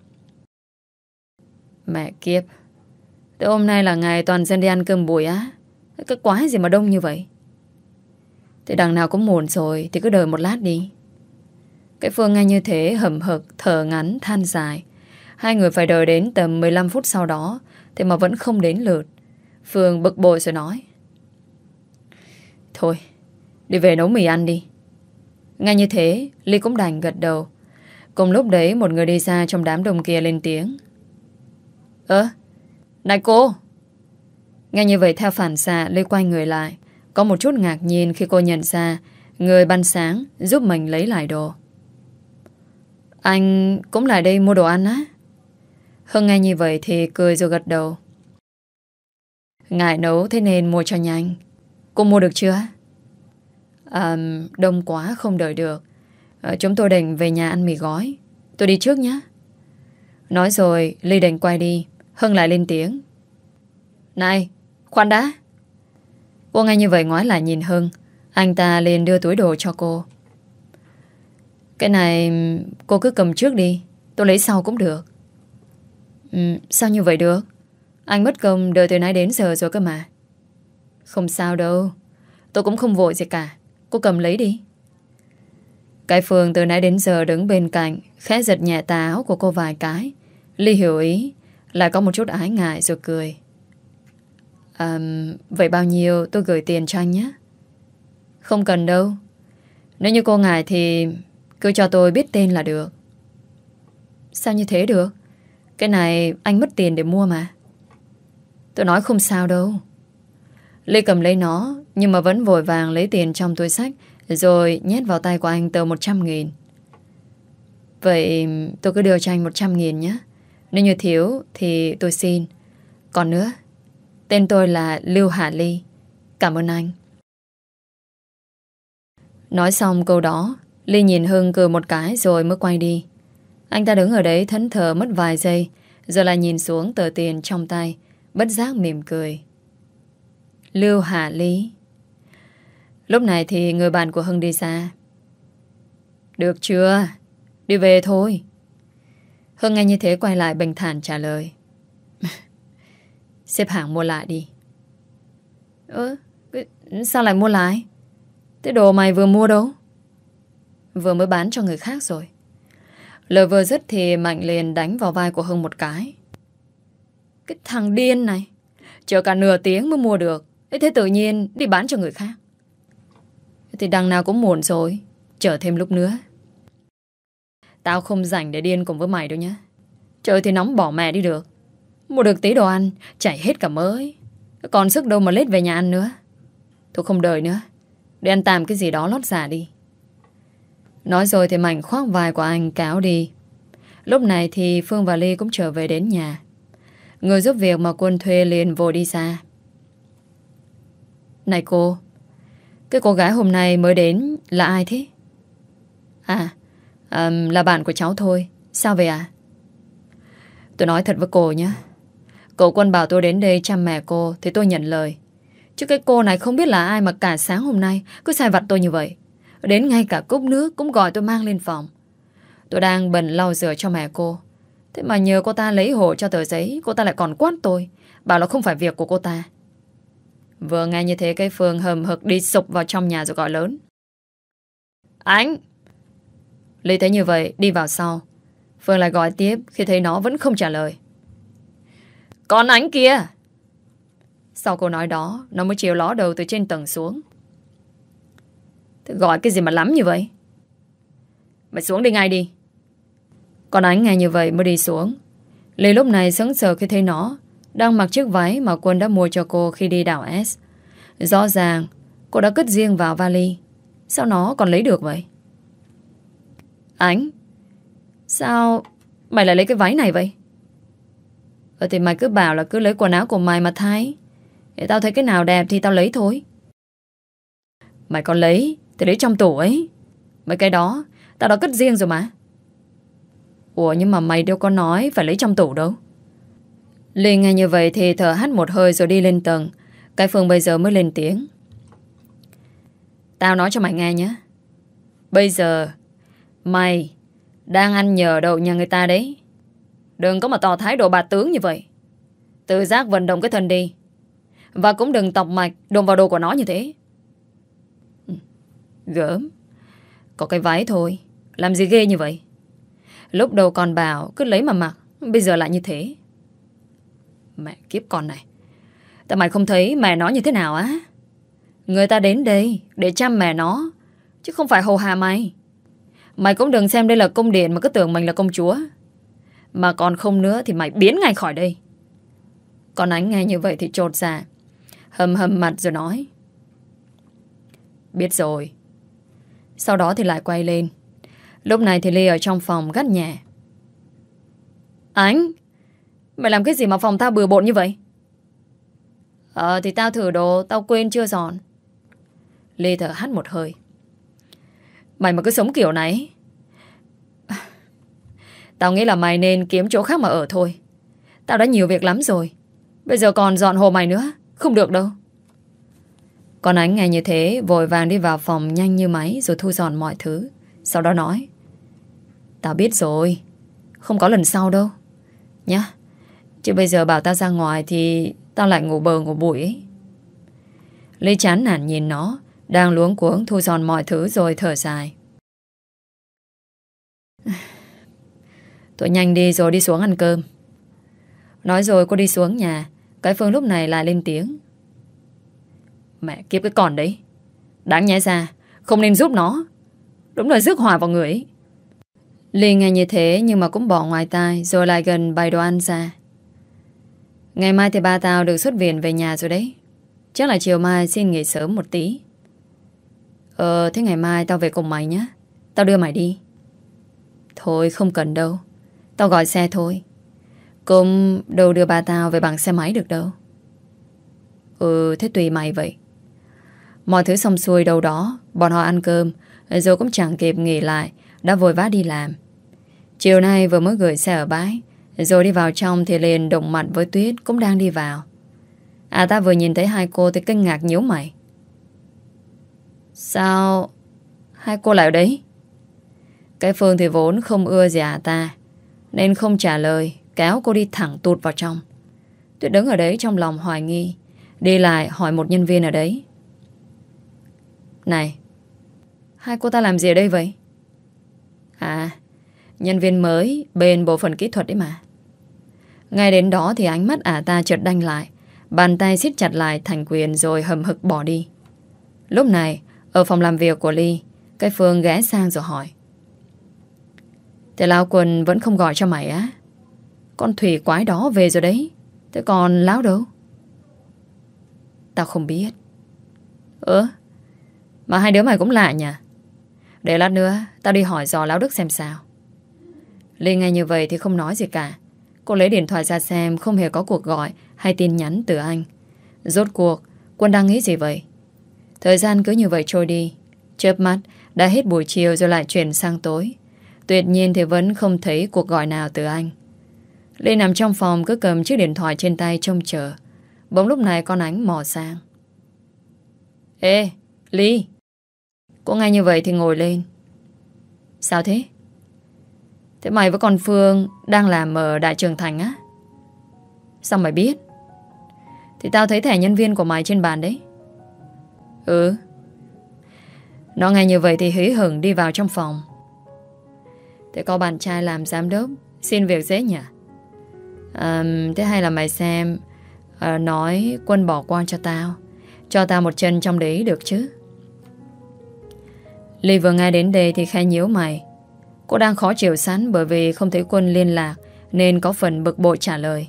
Mẹ kiếp, thế hôm nay là ngày toàn dân đi ăn cơm buổi á? Cái quái gì mà đông như vậy? Thế đằng nào cũng muộn rồi thì cứ đợi một lát đi. Cái Phương nghe như thế hậm hực, thở ngắn, than dài. Hai người phải đợi đến tầm 15 phút sau đó, thế mà vẫn không đến lượt. Phương bực bội rồi nói. Thôi, đi về nấu mì ăn đi. Nghe như thế, Ly cũng đành gật đầu. Cùng lúc đấy một người đi ra trong đám đông kia lên tiếng. Này cô! Nghe như vậy theo phản xạ, Ly quay người lại. Có một chút ngạc nhiên khi cô nhận ra người ban sáng giúp mình lấy lại đồ. Anh cũng lại đây mua đồ ăn á? Hưng nghe như vậy thì cười rồi gật đầu. Ngại nấu thế nên mua cho nhanh. Cô mua được chưa? Đông quá không đợi được. Chúng tôi định về nhà ăn mì gói. Tôi đi trước nhé. Nói rồi Ly định quay đi. Hưng lại lên tiếng. Này, khoan đã. Cô nghe như vậy ngoái lại nhìn Hưng. Anh ta liền đưa túi đồ cho cô. Cái này cô cứ cầm trước đi, tôi lấy sau cũng được. Sao như vậy được? Anh mất công đợi từ nãy đến giờ rồi cơ mà. Không sao đâu, tôi cũng không vội gì cả. Cô cầm lấy đi. Cái Phương từ nãy đến giờ đứng bên cạnh, khẽ giật nhẹ tà áo của cô vài cái. Ly hiểu ý, lại có một chút ái ngại rồi cười. Vậy bao nhiêu tôi gửi tiền cho anh nhé? Không cần đâu. Nếu như cô ngại thì cứ cho tôi biết tên là được. Sao như thế được? Cái này anh mất tiền để mua mà. Tôi nói không sao đâu. Ly cầm lấy nó, nhưng mà vẫn vội vàng lấy tiền trong túi xách, rồi nhét vào tay của anh tờ 100.000. Vậy tôi cứ đưa cho anh 100.000 nhé. Nếu như thiếu thì tôi xin. Còn nữa, tên tôi là Lưu Hà Ly. Cảm ơn anh. Nói xong câu đó, Ly nhìn Hưng cười một cái rồi mới quay đi. Anh ta đứng ở đấy thẫn thờ mất vài giây, rồi lại nhìn xuống tờ tiền trong tay, bất giác mỉm cười. Lưu Hà Ly. Lúc này thì người bạn của Hưng đi xa. Được chưa? Đi về thôi. Hưng nghe như thế quay lại bình thản trả lời. Xếp hàng mua lại đi. Sao lại mua lại? Thế đồ mày vừa mua đâu? Vừa mới bán cho người khác rồi. Lời vừa dứt thì Mạnh liền đánh vào vai của Hưng một cái. Cái thằng điên này, chờ cả nửa tiếng mới mua được, thế tự nhiên đi bán cho người khác. Thì đằng nào cũng muộn rồi, chờ thêm lúc nữa. Tao không rảnh để điên cùng với mày đâu nhá. Trời thì nóng bỏ mẹ đi được. Mua được tí đồ ăn chảy hết cả mới, còn sức đâu mà lết về nhà ăn nữa. Thôi không đợi nữa, đi ăn tạm cái gì đó lót dạ đi. Nói rồi thì Mạnh khoác vai của anh cáo đi. Lúc này thì Phương và Ly cũng trở về đến nhà. Người giúp việc mà Quân thuê liền vội đi xa. Này cô, cái cô gái hôm nay mới đến là ai thế? Là bạn của cháu thôi. Sao vậy ạ? Tôi nói thật với cô nhé. Cậu Quân bảo tôi đến đây chăm mẹ cô thì tôi nhận lời. Chứ cái cô này không biết là ai mà cả sáng hôm nay cứ sai vặt tôi như vậy. Đến ngay cả cốc nước cũng gọi tôi mang lên phòng. Tôi đang bận lau rửa cho mẹ cô. Thế mà nhờ cô ta lấy hộ cho tờ giấy, cô ta lại còn quát tôi, bảo là không phải việc của cô ta. Vừa nghe như thế cái Phương hầm hực đi sục vào trong nhà rồi gọi lớn. Anh! Ly thấy như vậy đi vào sau. Phương lại gọi tiếp khi thấy nó vẫn không trả lời. Còn anh kia! Sau câu nói đó, nó mới chiều ló đầu từ trên tầng xuống. Thế gọi cái gì mà lắm như vậy? Mày xuống đi ngay đi. Còn anh nghe như vậy mới đi xuống. Ly lúc này sững sờ khi thấy nó đang mặc chiếc váy mà Quân đã mua cho cô khi đi đảo S. Rõ ràng cô đã cất riêng vào vali. Sao nó còn lấy được vậy? Ánh, sao mày lại lấy cái váy này vậy? Thì mày cứ bảo là cứ lấy quần áo của mày mà thay. Để tao thấy cái nào đẹp thì tao lấy thôi. Mày còn lấy thì lấy trong tủ ấy. Mấy cái đó tao đã cất riêng rồi mà. Ủa nhưng mà mày đâu có nói phải lấy trong tủ đâu. Ly nghe như vậy thì thở hắt một hơi rồi đi lên tầng. Cái Phương bây giờ mới lên tiếng. Tao nói cho mày nghe nhé. Bây giờ mày đang ăn nhờ đậu nhà người ta đấy. Đừng có mà tỏ thái độ bạt tướng như vậy. Tự giác vận động cái thân đi. Và cũng đừng tọc mạch đụng vào đồ của nó như thế. Gớm. Có cái váy thôi, làm gì ghê như vậy? Lúc đầu còn bảo cứ lấy mà mặc, bây giờ lại như thế. Mẹ kiếp con này. Tại mày không thấy mẹ nó như thế nào á? Người ta đến đây để chăm mẹ nó, chứ không phải hầu hạ mày. Mày cũng đừng xem đây là cung điện mà cứ tưởng mình là công chúa. Mà còn không nữa thì mày biến ngay khỏi đây. Còn Ánh nghe như vậy thì chột dạ, hầm hầm mặt rồi nói. Biết rồi. Sau đó thì lại quay lên. Lúc này thì Ly ở trong phòng gắt nhẹ. Ánh, mày làm cái gì mà phòng tao bừa bộn như vậy? Thì tao thử đồ, tao quên chưa dọn. Ly thở hắt một hơi. Mày mà cứ sống kiểu này, tao nghĩ là mày nên kiếm chỗ khác mà ở thôi. Tao đã nhiều việc lắm rồi, bây giờ còn dọn hồ mày nữa, không được đâu. Còn Ánh nghe như thế vội vàng đi vào phòng nhanh như máy rồi thu dọn mọi thứ. Sau đó nói. Tao biết rồi, không có lần sau đâu nhá. Chứ bây giờ bảo tao ra ngoài thì tao lại ngủ bờ ngủ bụi ấy. Ly chán nản nhìn nó đang luống cuống thu dọn mọi thứ rồi thở dài. Thôi nhanh đi rồi đi xuống ăn cơm. Nói rồi cô đi xuống nhà. Cái Phương lúc này lại lên tiếng. Mẹ kiếp cái con đấy, đáng nhẽ ra không nên giúp nó. Đúng là rước họa vào người ấy. Ly nghe như thế nhưng mà cũng bỏ ngoài tai rồi lại gần bày đồ ăn ra. Ngày mai thì ba tao được xuất viện về nhà rồi đấy. Chắc là chiều mai xin nghỉ sớm một tí. Thế ngày mai tao về cùng mày nhé. Tao đưa mày đi. Thôi không cần đâu, tao gọi xe thôi. Cũng đâu đưa ba tao về bằng xe máy được đâu. Ừ, thế tùy mày vậy. Mọi thứ xong xuôi đâu đó, bọn họ ăn cơm, rồi cũng chẳng kịp nghỉ lại, đã vội vã đi làm. Chiều nay vừa mới gửi xe ở bãi, rồi đi vào trong thì liền đụng mặt với Tuyết cũng đang đi vào. Ta vừa nhìn thấy hai cô thì kinh ngạc nhíu mày. Sao hai cô lại ở đấy? Cái Phương thì vốn không ưa gì ta, nên không trả lời, kéo cô đi thẳng tụt vào trong. Tuyết đứng ở đấy trong lòng hoài nghi, đi lại hỏi một nhân viên ở đấy. Này, hai cô ta làm gì ở đây vậy? Nhân viên mới bên bộ phận kỹ thuật đấy mà. Ngay đến đó thì ánh mắt ta chợt đanh lại, bàn tay siết chặt lại thành quyền rồi hầm hực bỏ đi. Lúc này, ở phòng làm việc của Ly, cái Phương ghé sang rồi hỏi. Thế Lão Quân vẫn không gọi cho mày á? Con Thủy quái đó về rồi đấy. Thế còn Lão đâu? Tao không biết. Mà hai đứa mày cũng lạ nhỉ? Để lát nữa tao đi hỏi dò Lão Đức xem sao. Ly nghe như vậy thì không nói gì cả. Cô lấy điện thoại ra xem không hề có cuộc gọi hay tin nhắn từ anh. Rốt cuộc Quân đang nghĩ gì vậy? Thời gian cứ như vậy trôi đi. Chớp mắt đã hết buổi chiều rồi lại chuyển sang tối. Tuyệt nhiên thì vẫn không thấy cuộc gọi nào từ anh. Ly nằm trong phòng cứ cầm chiếc điện thoại trên tay trông chờ. Bỗng lúc này con Ánh mò sang. Ê, Ly. Cô nghe như vậy thì ngồi lên. Sao thế? Thế mày với con Phương đang làm ở Đại Trường Thành á? Sao mày biết? Thì tao thấy thẻ nhân viên của mày trên bàn đấy. Nó nghe như vậy thì hí hửng đi vào trong phòng. Thế có bạn trai làm giám đốc, xin việc dễ nhỉ? Thế hay là mày xem, nói Quân bỏ qua cho tao, cho tao một chân trong đấy được chứ? Ly vừa nghe đến đây thì khẽ nhíu mày. Cô đang khó chịu sẵn bởi vì không thấy Quân liên lạc, nên có phần bực bội trả lời.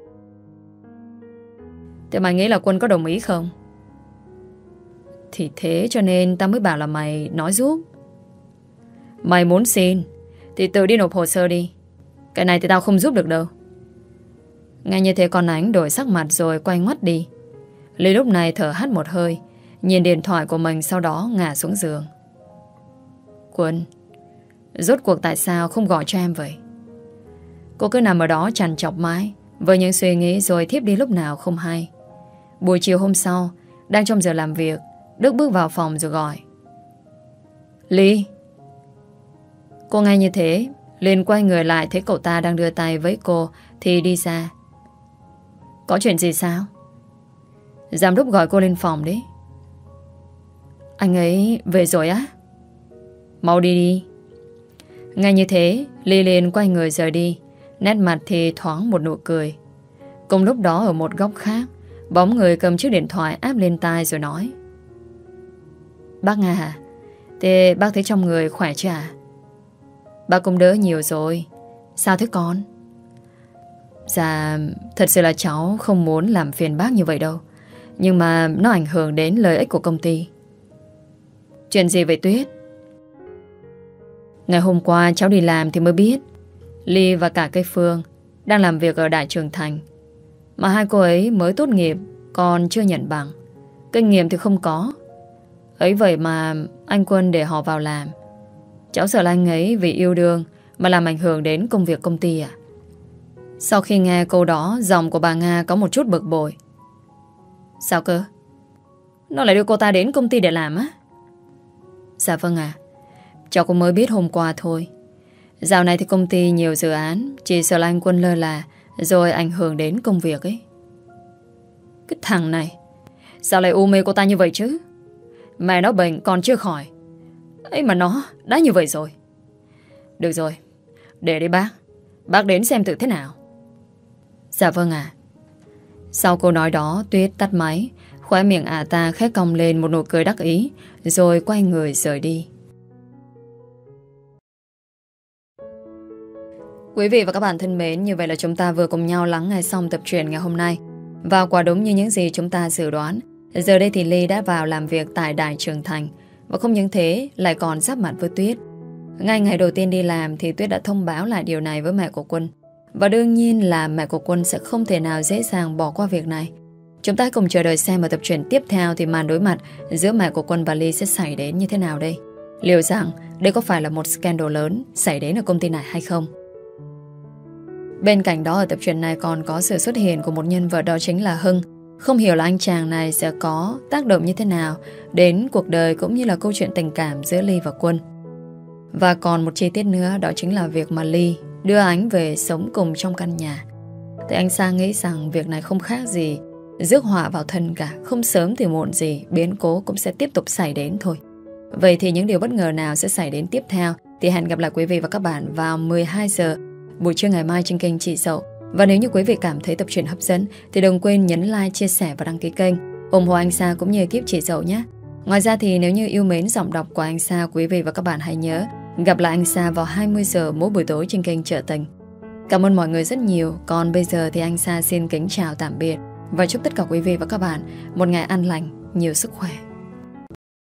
Thế mày nghĩ là Quân có đồng ý không? Thì thế cho nên tao mới bảo là mày nói giúp. Mày muốn xin thì tự đi nộp hồ sơ đi. Cái này thì tao không giúp được đâu. Nghe như thế con Ánh đổi sắc mặt rồi quay ngoắt đi. Ly lúc này thở hắt một hơi, nhìn điện thoại của mình, sau đó ngả xuống giường. Quân, rốt cuộc tại sao không gọi cho em vậy? Cô cứ nằm ở đó trằn trọc mãi với những suy nghĩ rồi thiếp đi lúc nào không hay. Buổi chiều hôm sau, đang trong giờ làm việc, Đức bước vào phòng rồi gọi. Ly. Cô nghe như thế liền quay người lại, thấy cậu ta đang đưa tay với cô thì đi ra. Có chuyện gì sao? Giám đốc gọi cô lên phòng đấy. Anh ấy về rồi á? Mau đi đi. Ngay như thế Ly liền quay người rời đi, nét mặt thì thoáng một nụ cười. Cùng lúc đó ở một góc khác, bóng người cầm chiếc điện thoại áp lên tai rồi nói. Bác Nga hả? Thế bác thấy trong người khỏe chứ à? Bác cũng đỡ nhiều rồi. Sao thế con? Dạ, thật sự là cháu không muốn làm phiền bác như vậy đâu, nhưng mà nó ảnh hưởng đến lợi ích của công ty. Chuyện gì vậy Tuyết? Ngày hôm qua cháu đi làm thì mới biết Ly và cả cây Phương đang làm việc ở Đại Trường Thành, mà hai cô ấy mới tốt nghiệp, còn chưa nhận bằng. Kinh nghiệm thì không có. Ấy vậy mà anh Quân để họ vào làm. Cháu sợ là anh ấy vì yêu đương mà làm ảnh hưởng đến công việc công ty à? Sau khi nghe câu đó, giọng của bà Nga có một chút bực bội. Sao cơ? Nó lại đưa cô ta đến công ty để làm á? Dạ vâng ạ. Cháu cũng mới biết hôm qua thôi. Dạo này thì công ty nhiều dự án, chỉ sợ là anh Quân lơ là rồi ảnh hưởng đến công việc ấy. Cái thằng này sao lại u mê cô ta như vậy chứ? Mẹ nó bệnh còn chưa khỏi, ấy mà nó đã như vậy rồi. Được rồi, để đi bác. Bác đến xem thử thế nào. Dạ vâng ạ. Sau câu nói đó, Tuyết tắt máy. Khóe miệng ta khẽ cong lên một nụ cười đắc ý, rồi quay người rời đi. Quý vị và các bạn thân mến, như vậy là chúng ta vừa cùng nhau lắng nghe xong tập truyện ngày hôm nay. Và quả đúng như những gì chúng ta dự đoán, giờ đây thì Ly đã vào làm việc tại Đại Trường Thành. Và không những thế, lại còn giáp mặt với Tuyết. Ngay ngày đầu tiên đi làm thì Tuyết đã thông báo lại điều này với mẹ của Quân. Và đương nhiên là mẹ của Quân sẽ không thể nào dễ dàng bỏ qua việc này. Chúng ta hãy cùng chờ đợi xem ở tập truyện tiếp theo thì màn đối mặt giữa mẹ của Quân và Ly sẽ xảy đến như thế nào đây. Liệu rằng đây có phải là một scandal lớn xảy đến ở công ty này hay không? Bên cạnh đó ở tập truyện này còn có sự xuất hiện của một nhân vật, đó chính là Hưng. Không hiểu là anh chàng này sẽ có tác động như thế nào đến cuộc đời cũng như là câu chuyện tình cảm giữa Ly và Quân. Và còn một chi tiết nữa, đó chính là việc mà Ly đưa anh về sống cùng trong căn nhà. Thì anh Sa nghĩ rằng việc này không khác gì rước họa vào thân cả. Không sớm thì muộn gì biến cố cũng sẽ tiếp tục xảy đến thôi. Vậy thì những điều bất ngờ nào sẽ xảy đến tiếp theo thì hẹn gặp lại quý vị và các bạn vào 12 giờ buổi trưa ngày mai trên kênh Chị Dậu. Và nếu như quý vị cảm thấy tập truyện hấp dẫn thì đừng quên nhấn like, chia sẻ và đăng ký kênh, ủng hộ anh Sa cũng như ekip Chị Dậu nhé. Ngoài ra thì nếu như yêu mến giọng đọc của anh Sa, quý vị và các bạn hãy nhớ gặp lại anh Sa vào 20 giờ mỗi buổi tối trên kênh Trợ Tình. Cảm ơn mọi người rất nhiều. Còn bây giờ thì anh Sa xin kính chào tạm biệt và chúc tất cả quý vị và các bạn một ngày an lành, nhiều sức khỏe.